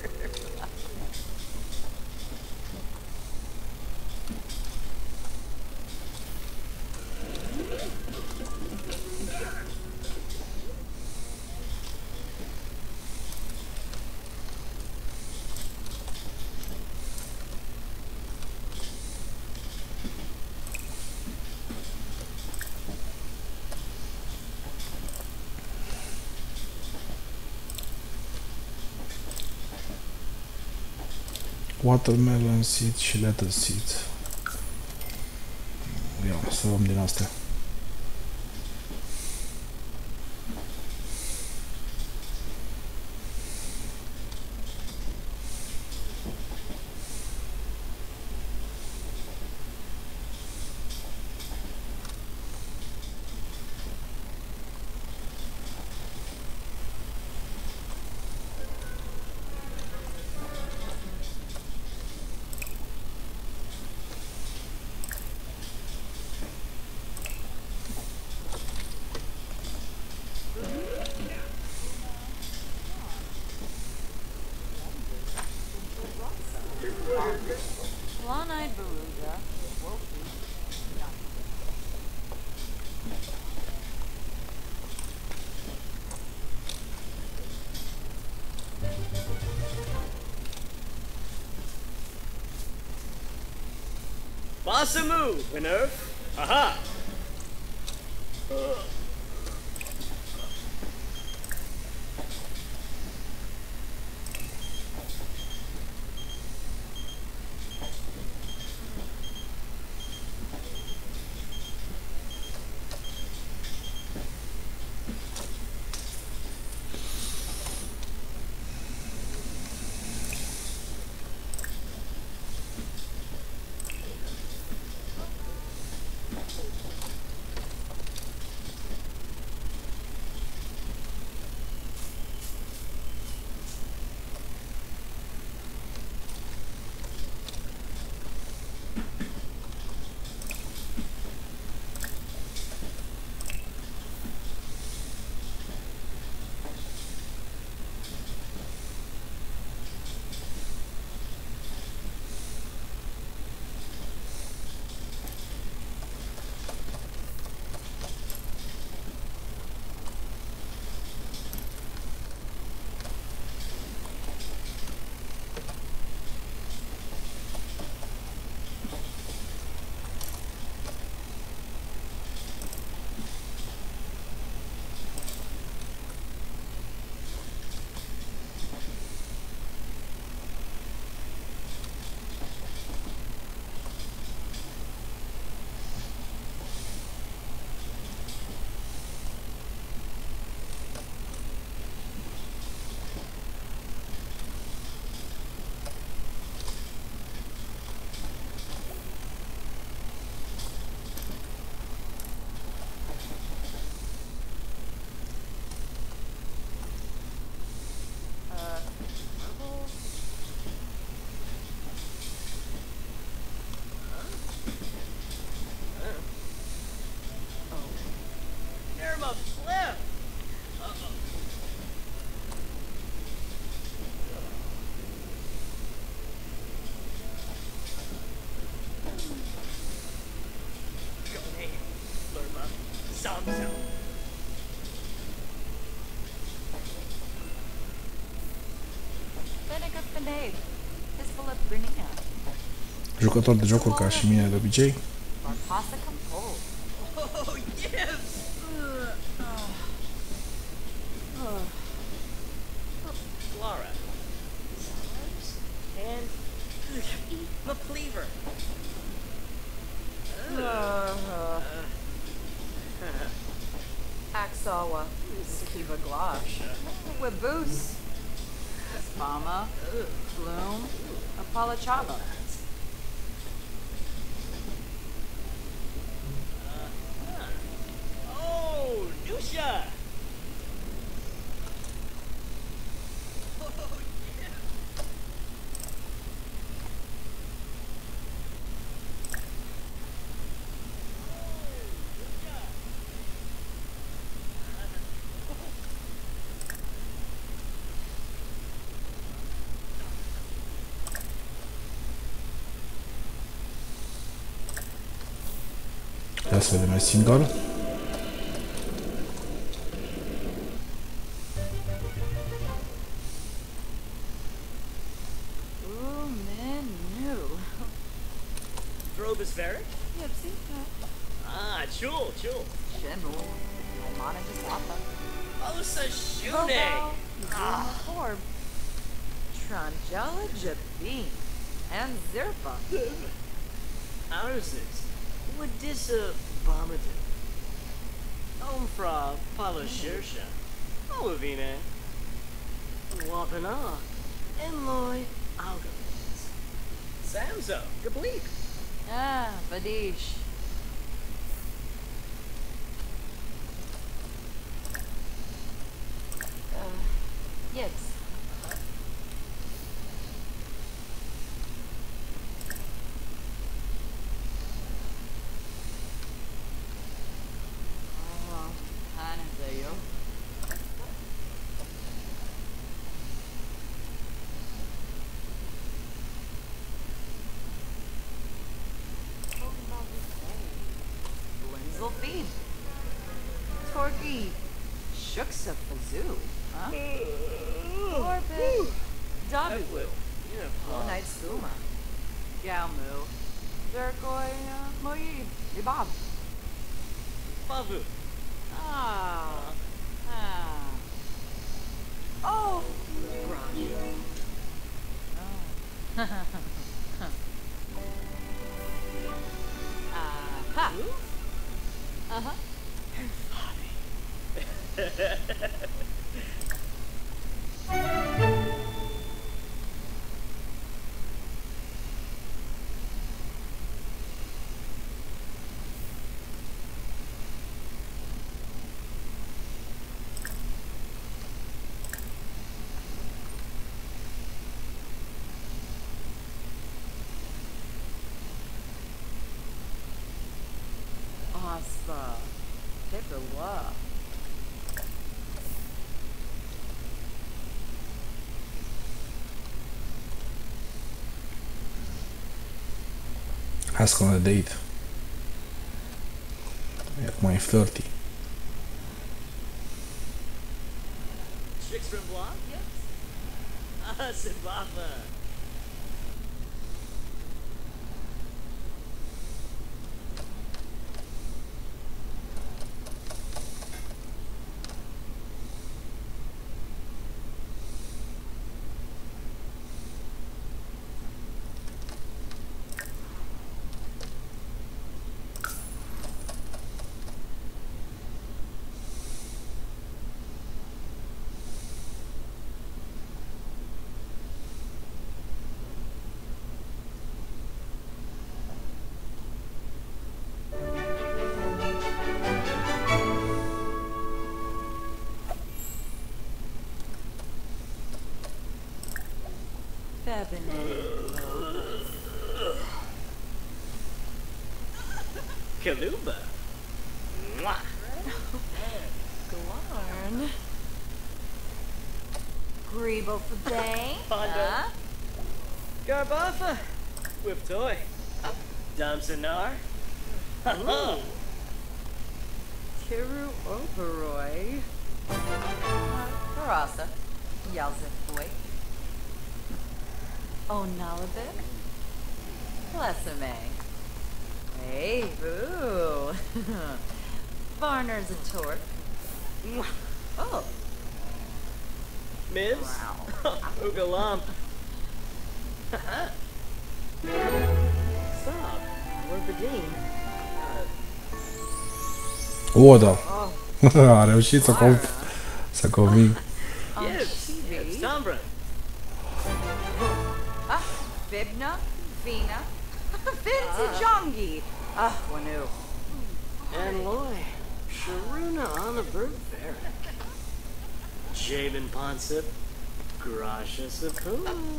Watermelon seed și lettuce seed. Ia, să luăm din astea. Blonde-eyed Baruga, Wolfie, Basamu, Winerf. Aha. Nerma flip. Go ahead, Lerma. Zamzo. Vinegar Finade, Fistful of Brunia, Jucător de jocuri ca și mine de obicei. Marpasa Compole, Oh, yes! Lara. Salads? And... Mapleaver. Axe Sawa, Skiva Glosh, Wibus, Spama, Bloom, Apalachava. Oh, Nusha! Ia să vedem single. Ooh, menu. Drobisveric? Yipsy. Ah, chul, chul. Shenu. Mana Gisapa. Osa Shune! Zuma Orb. Trangella Jabin. And Zirpa. Ourses. Wadissa Vomited. Omfra Paloshirsha. Olavine. Wapana. Enloy Algorithms. Samzo. Gableek. Ah, Vadish. Yips. Oh, Hanazayo. Blinzel Feed. Torquay. Shooksa Fazoo. Huh? Orbit. Dabu. Yeah, Night Suma. Galmu. Zerkoi. Moyib. Yabab. Bavu. Ah. Ah. Oh. Raj. Ha. Uh-huh. Aspa. Pippa. Ask on a date. E acum e flirty. Chicks from Block? Yes. Ah, Sibaba. Kaluba. Mwah. Glarn. Grebo for Bay. Honda. Garbafa. Whip toy. Damsonar. Hello. Tiru Oberoi. Karasa. Yalzifway. Onalabik. Plessame. Hey, boo. Varner's a torque. Oh. Miz. Wow. Ugalam. Stop. We're Badine. O, da. A reușit să conving. Yes, it's Sombra. Vibna, Vina, Vinci Jongi. Wanu. And Loy. Sharuna on the bird fair. Jabin Ponsip. Grasha Sapu.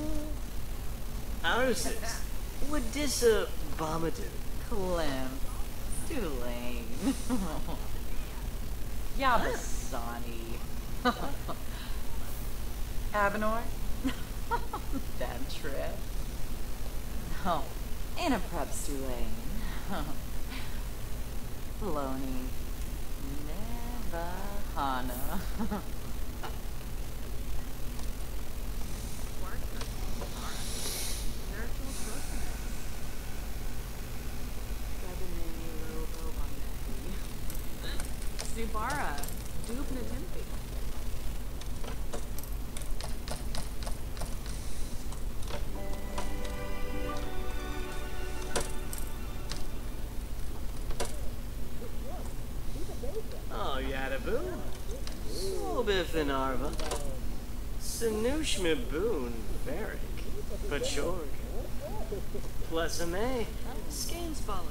Arsis. Wadissa Bomadoo. Clem. Tulane. Yabasani. Abenor. That trip. Oh, Inaprep Tulane. Loni. Nevahana. Zubara, Dubna Timpi. Oh, Yadabu. Sobif and Arva. Sanushma Boon, Varric. Pachorg. Plesame. Skane's Bolly.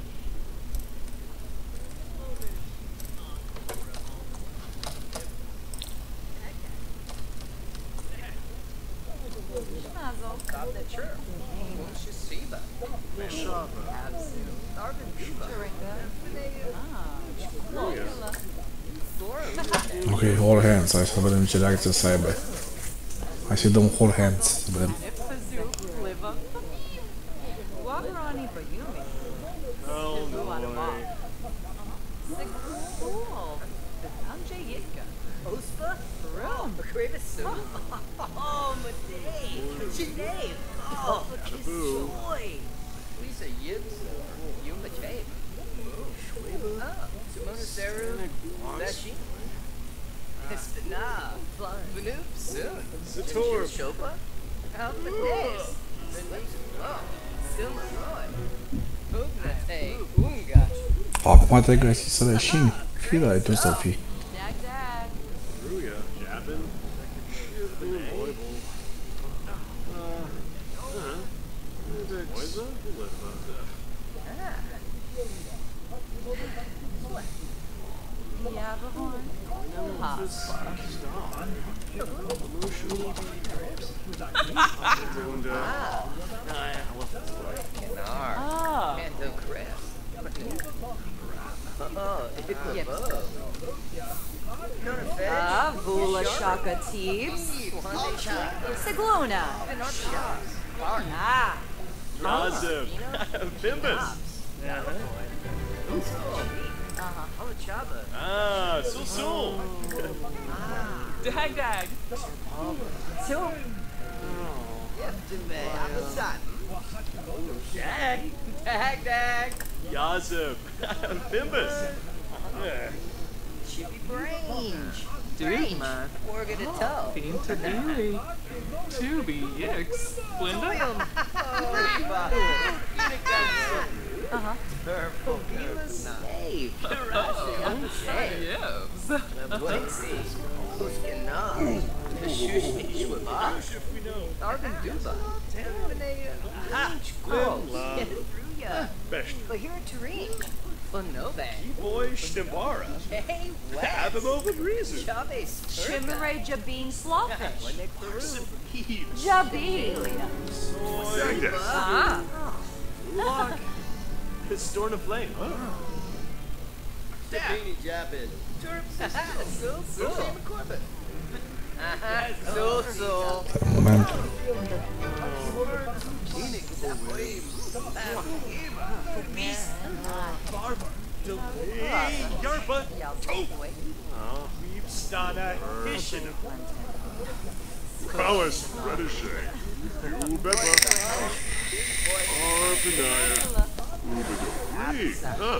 Schmazel. Shasiba. Ok, hold hands. Hai să vedem ce reacție să aibă. Hai să dăm hold hands. Să vedem. Liva. Wabarani Bayumi. Oh, boy. Cool. Amjay Yitka. Ospa. Rum. Krivisu. Oh, Madej. Janae. Oh, Kisoy. Lisa Yibs. Yuma Tape. Simona Saru. Zashi. Espina. Vanoop soon. Sator. Shopa. Alpha Days. Oh. Silma Roy. Ugnate. Unga. Acum te găsi să leșini. Fii ai tu să fii. Dag dag. Ruya, Jabin. Moisa? Yabahorn. Hospa. Kenar. Oh. Mando Crest. Oh, Iqlabo. Vula Shaka Teeps. Siglona. Ah. Razib. Bimbus. Oh, Chaba. Ah, Sul. Dag dag. Two. Yeftime. Amasat. Dag. Dag dag. Yazib. Bimbus. Chippy Brange. Dream. Orga to toe. Pinta Dewey. Tubi Yix. Glinda. Purple. Save. Yes. Blixie. Puskina. Shushi Shwaba. Arvin Duba. Tanvanea. Oh, get it through ya. Best. Bahira Tareem. Funove. Boy Shtambara. Hey, West. Abimova Breezer. Chavez. Chimere Jabeen Slawfish. Nick Peru. Jabeen. Ah. Lock. Storm of Flame. Sabini Jabin. Sul. Corbett. Sul. Moment. Yarba. Oh, Weepstana. Hishin. Prowess, Redishay. Ubeba. Arpanaya. Ubeda.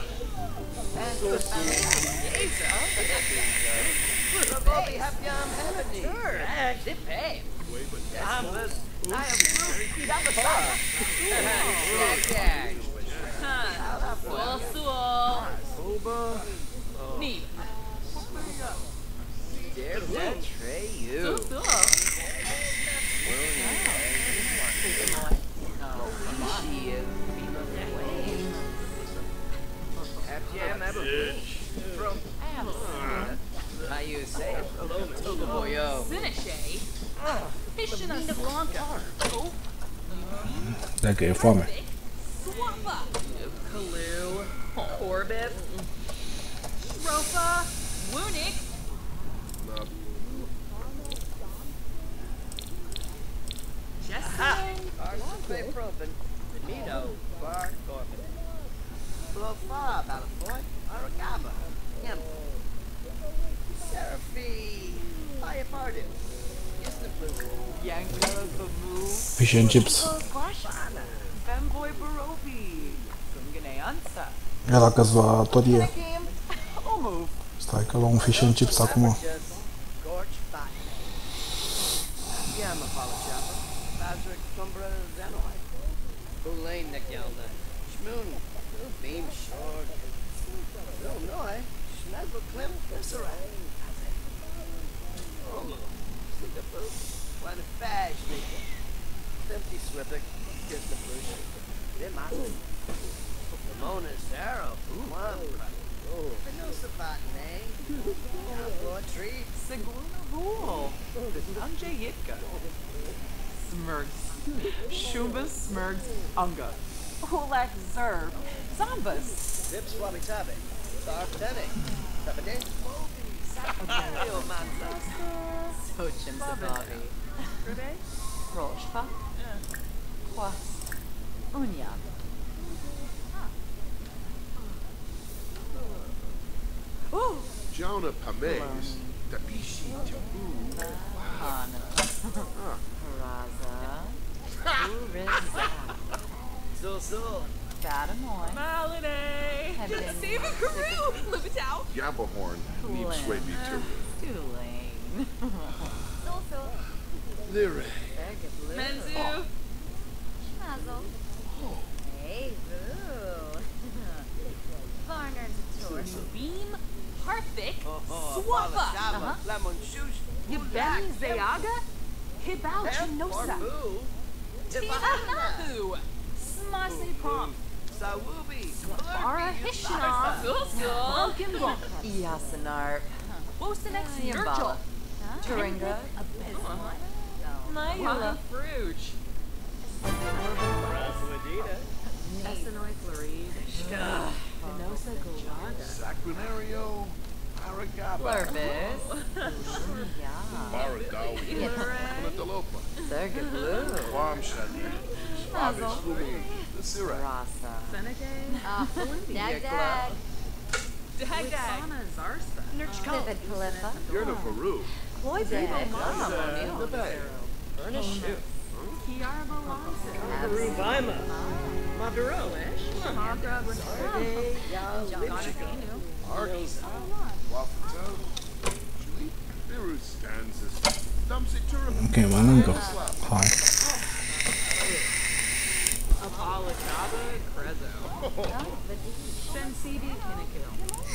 Bobby Happyam Heavenly. Zip hey. I am Dag. Well, Suol. Oba. Neat. Dare betray you. From how you say boyo. Siniche. Fishina Blanca. Dacă e foame. Swappa. Kalu. Orbit. Shrofa. Wunick. Jessin. Arsene Profen. Nito. Bar Gorman. Blofa. Balafoy. Aragaba. Him. Seraphi. Ayapardu. Isn't blue. Yanka Bamu. Fish and chips. Femboy Barobi. Sungane Ansa. Era câțiva torie. Game. O move. Stai că luăm fish and chips acum. Gorge Fat. Yamapala Chopper. Bazric Cumbra Zenoy. Boulain Nigelda. Schmoon. Beam Short. Illinois. Schneidel Klim. Visceral. Omo. Singapore. One Fash. Empty Swiffick. Get the bush. Dema. Ramona Zero. One. Venosa Botany. Broad Tree. Sigluna Rule. Anje Yitka. Smurgs. Shumba Smurgs Unga. Hulak Zerb. Zombas. Zips Wabi Tabi. Sartenic. Tabade. Yo Manza. Sochim Sabavi. Roshpa. Quas. Unya. Ooh. Jonah Pames. Tabishi Tabu. Hana. Raza. Uriza. So. Badamoy. Malinae. Heaven. Stephen Carew. Lubitow. Yabahorn. Needs sway me too. Tulane. Lyre. Menzu. Mazel. Hey, boo. Varner Tour. Beam. Harthick. Swappa. Swappa. Lemon Shoes. Yabeni Zayaga. Hibao Chinosa. Tianahu. Smasi Pom. Sawubi. Ara Hishna. Vulcan Blanca. Yasanar. Wosenex Yambala. Nurgle. Turinga. Nyula. Fruge. Raswadita. Essenoi Floride. Venosa Galaga. Sacranario. Aragaba. Plurvis. Yeah. Baradawi. Anadalopa. Serga Blue. Quam Shadi. Suave Mazel. Slumi. The Syrah. Rasa. Senegay. Dag. Dag Dag. Zarsa. Vivid Calipha. You're the Peru. Boy, baby. The Bay. Kiara Balanza. Rubima. Maduroish. Magra Arkies. Wafata. Biru stands as Dumpsy Turum. Ok, mănâncă. Hai. Apollo Chaba. Crezo. Sensidi Kinnikill.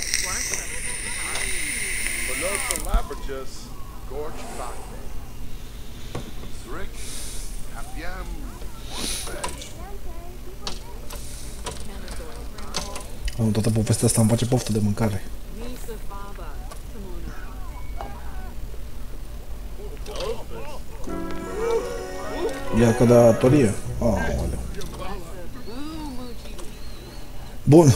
Belosa Labragus. Gorge Bakne. Zrick. Hapiam. Veg. Toată povestea asta îmi face poftă de mâncare. Nisa Baba. Kimuna. Ia că da torie. Aoleu. Bun.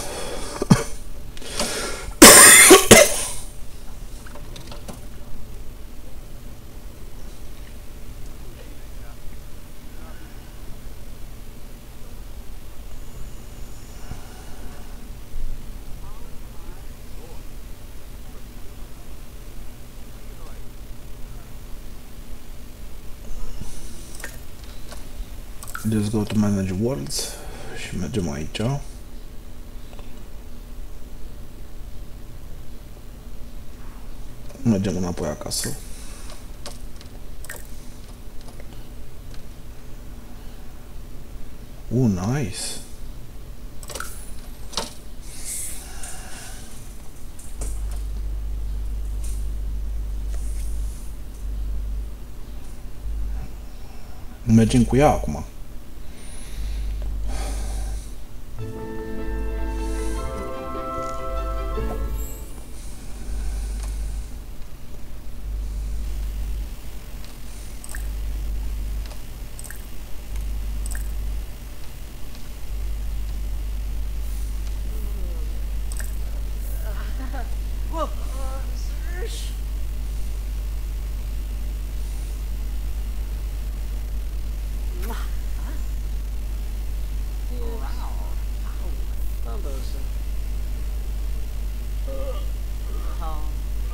Let's go to manage worlds și mergem aici. Mergem înapoi acasă. Nice. Mergem cu ea acum. Home.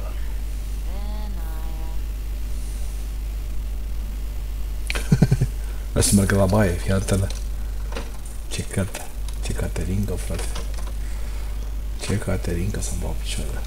Vreau să merg la baie, fii atentă. Ce cateringă, frate. Ce cateringă să-mi bag picioarele.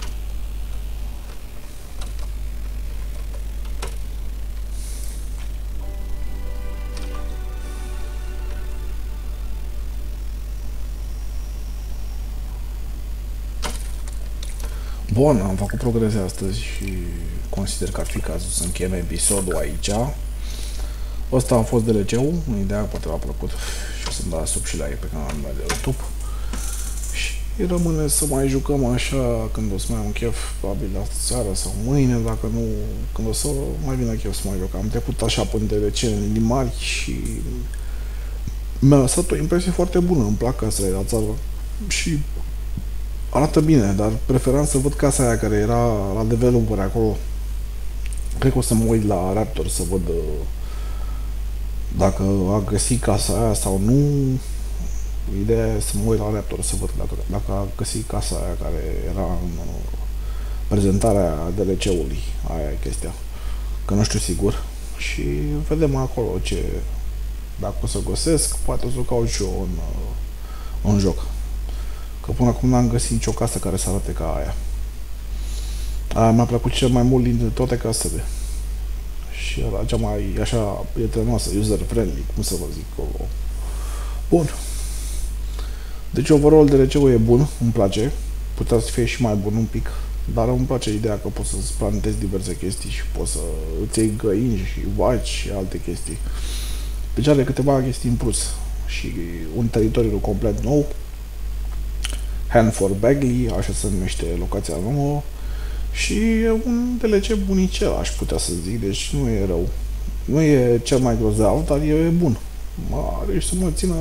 Bun, am făcut progrese astăzi și consider că ar fi cazul să încheiem episodul aici. Ăsta a fost DLC-ul, ideea poate v-a plăcut și o să-mi dați sub și like pe canalul meu de YouTube. Și rămâne să mai jucăm așa când o să mai am chef, probabil la seara sau mâine, dacă nu, când o să mai vină chef să mai joc. Am trecut așa până DLC în linii mari și mi-a lăsat o impresie foarte bună, îmi plac casele la țară și arată bine, dar preferam să văd casa aia care era la developer acolo. Cred că o să mă uit la Raptor să văd dacă a găsit casa aia sau nu. Ideea e să mă uit la Raptor să văd dacă a găsit casa aia care era în prezentarea DLC-ului. Aia e chestia. Că nu știu sigur. Și vedem acolo ce... Dacă o să găsesc, poate o să caut și eu în joc. Că până acum n-am găsit nicio casă care să arate ca aia. Aia mi-a plăcut cel mai mult dintre toate casele. Și era cea mai așa prietenoasă, user-friendly, cum să vă zic. Bun. Deci overall DLC-ul e bun, îmi place. Putea să fie și mai bun un pic. Dar îmi place ideea că poți să-ți plantezi diverse chestii și poți să îți iei găini și vaci și alte chestii. Deci are câteva chestii în plus. Și un teritoriu complet nou. Hanford Bagley, așa se numește locația nouă. Și e un DLC bunicel, aș putea să zic, deci nu e rău. Nu e cel mai grozav, dar e bun. Are și să mă țină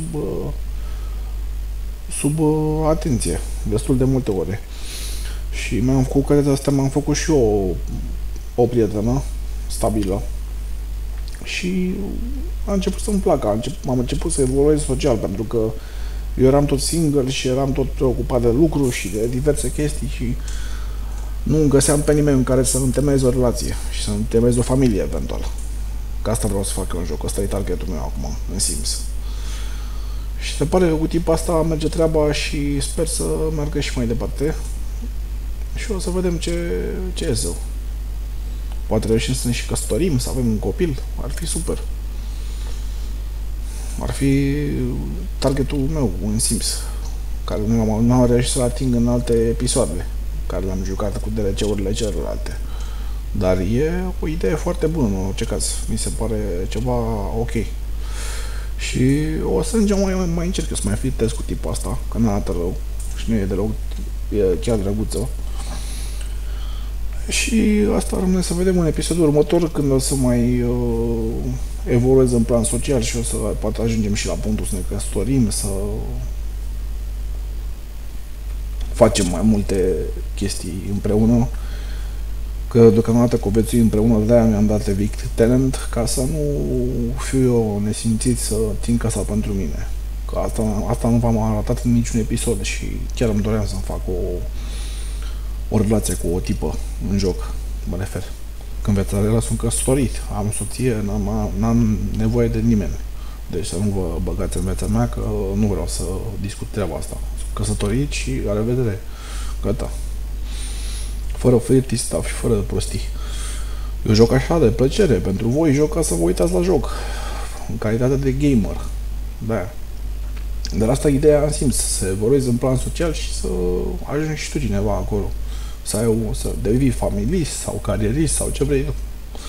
sub atenție, destul de multe ore. Și cu ocazia asta m-am făcut și eu o prietenă stabilă. Și a început să-mi placă, am început să evoluez social, pentru că eu eram tot single și eram tot preocupat de lucru și de diverse chestii și nu găseam pe nimeni în care să întemeiez o relație și să întemeiez o familie eventual. Că asta vreau să fac eu în joc, ăsta e targetul meu acum, în Sims. Și se pare că cu tipul asta merge treaba și sper să meargă și mai departe. Și o să vedem ce iese. Poate reușim să ne și căsătorim, să avem un copil, ar fi super. Ar fi targetul meu în Sims, care nu am reușit să-l ating în alte episoade care le-am jucat cu DLC-urile celelalte. Dar e o idee foarte bună în orice caz. Mi se pare ceva ok. Și o să mai încerc eu să mai flirtez cu tipul asta, că nu arată rău și nu e deloc, e chiar drăguță. Și asta rămâne să vedem în episodul următor, când o să mai evoluez în plan social și o să poate ajungem și la punctul să ne căsătorim, să facem mai multe chestii împreună, că deocamdată conviețuim împreună, de-aia mi-am dat evict tenant, ca să nu fiu eu nesimțit să țin casa pentru mine. Că asta nu v-am arătat în niciun episod și chiar îmi doream să-mi fac o relație cu o tipă în joc, mă refer. Când viața reală sunt căsătorit, am soție, n-am nevoie de nimeni. Deci să nu vă băgați în viața mea, că nu vreau să discut treaba asta. Sunt căsătorit și la revedere. Gata. Fără flirty stuff și fără prostii. Eu joc așa de plăcere, pentru voi joc ca să vă uitați la joc. În calitate de gamer. Da. Dar asta e ideea în Sims, să evoluezi în plan social și să ajungi și tu cineva acolo. Să devii familist sau carierist sau ce vrei tu.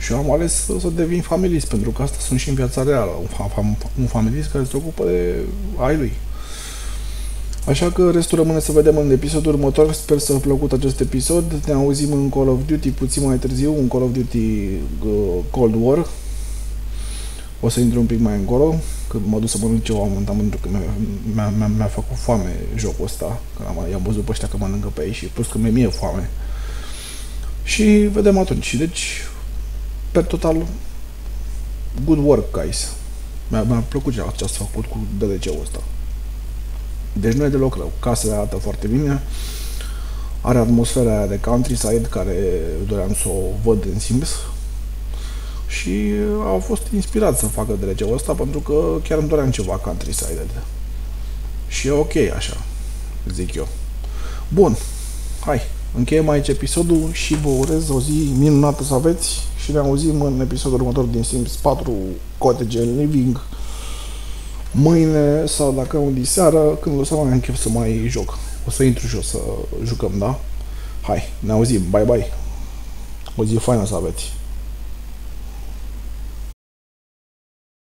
Și eu am ales să devin familist, pentru că asta sunt și în viața reală, un familist care se ocupă de ai lui. Așa că restul rămâne să vedem în episodul următor. Sper să vă plăcut acest episod. Ne auzim în Call of Duty puțin mai târziu, în Call of Duty Cold War. O să intru un pic mai încolo, că mă duc să mănânc ceva momentan, pentru că mi-a făcut foame jocul ăsta, că i-am văzut pe ăștia că mănâncă pe ei și plus că mi-e foame. Și vedem atunci. Deci, per total, good work, guys. Mi-a plăcut ce ați făcut cu DLC-ul ăsta. Deci nu e deloc rău. Casele arată foarte bine. Are atmosfera aia de countryside care doream să o văd în Sims. Și au fost inspirat să facă DLC-ul ăsta pentru că chiar îmi doream ceva countryside. Și e ok așa, zic eu. Bun, hai, încheiem aici episodul și vă urez o zi minunată să aveți și ne auzim în episodul următor din Sims 4 Cottage Living mâine sau dacă nu diseară, când o să mai am chef să mai joc. O să intru și o să jucăm, da? Hai, ne auzim, bye bye! O zi faină să aveți!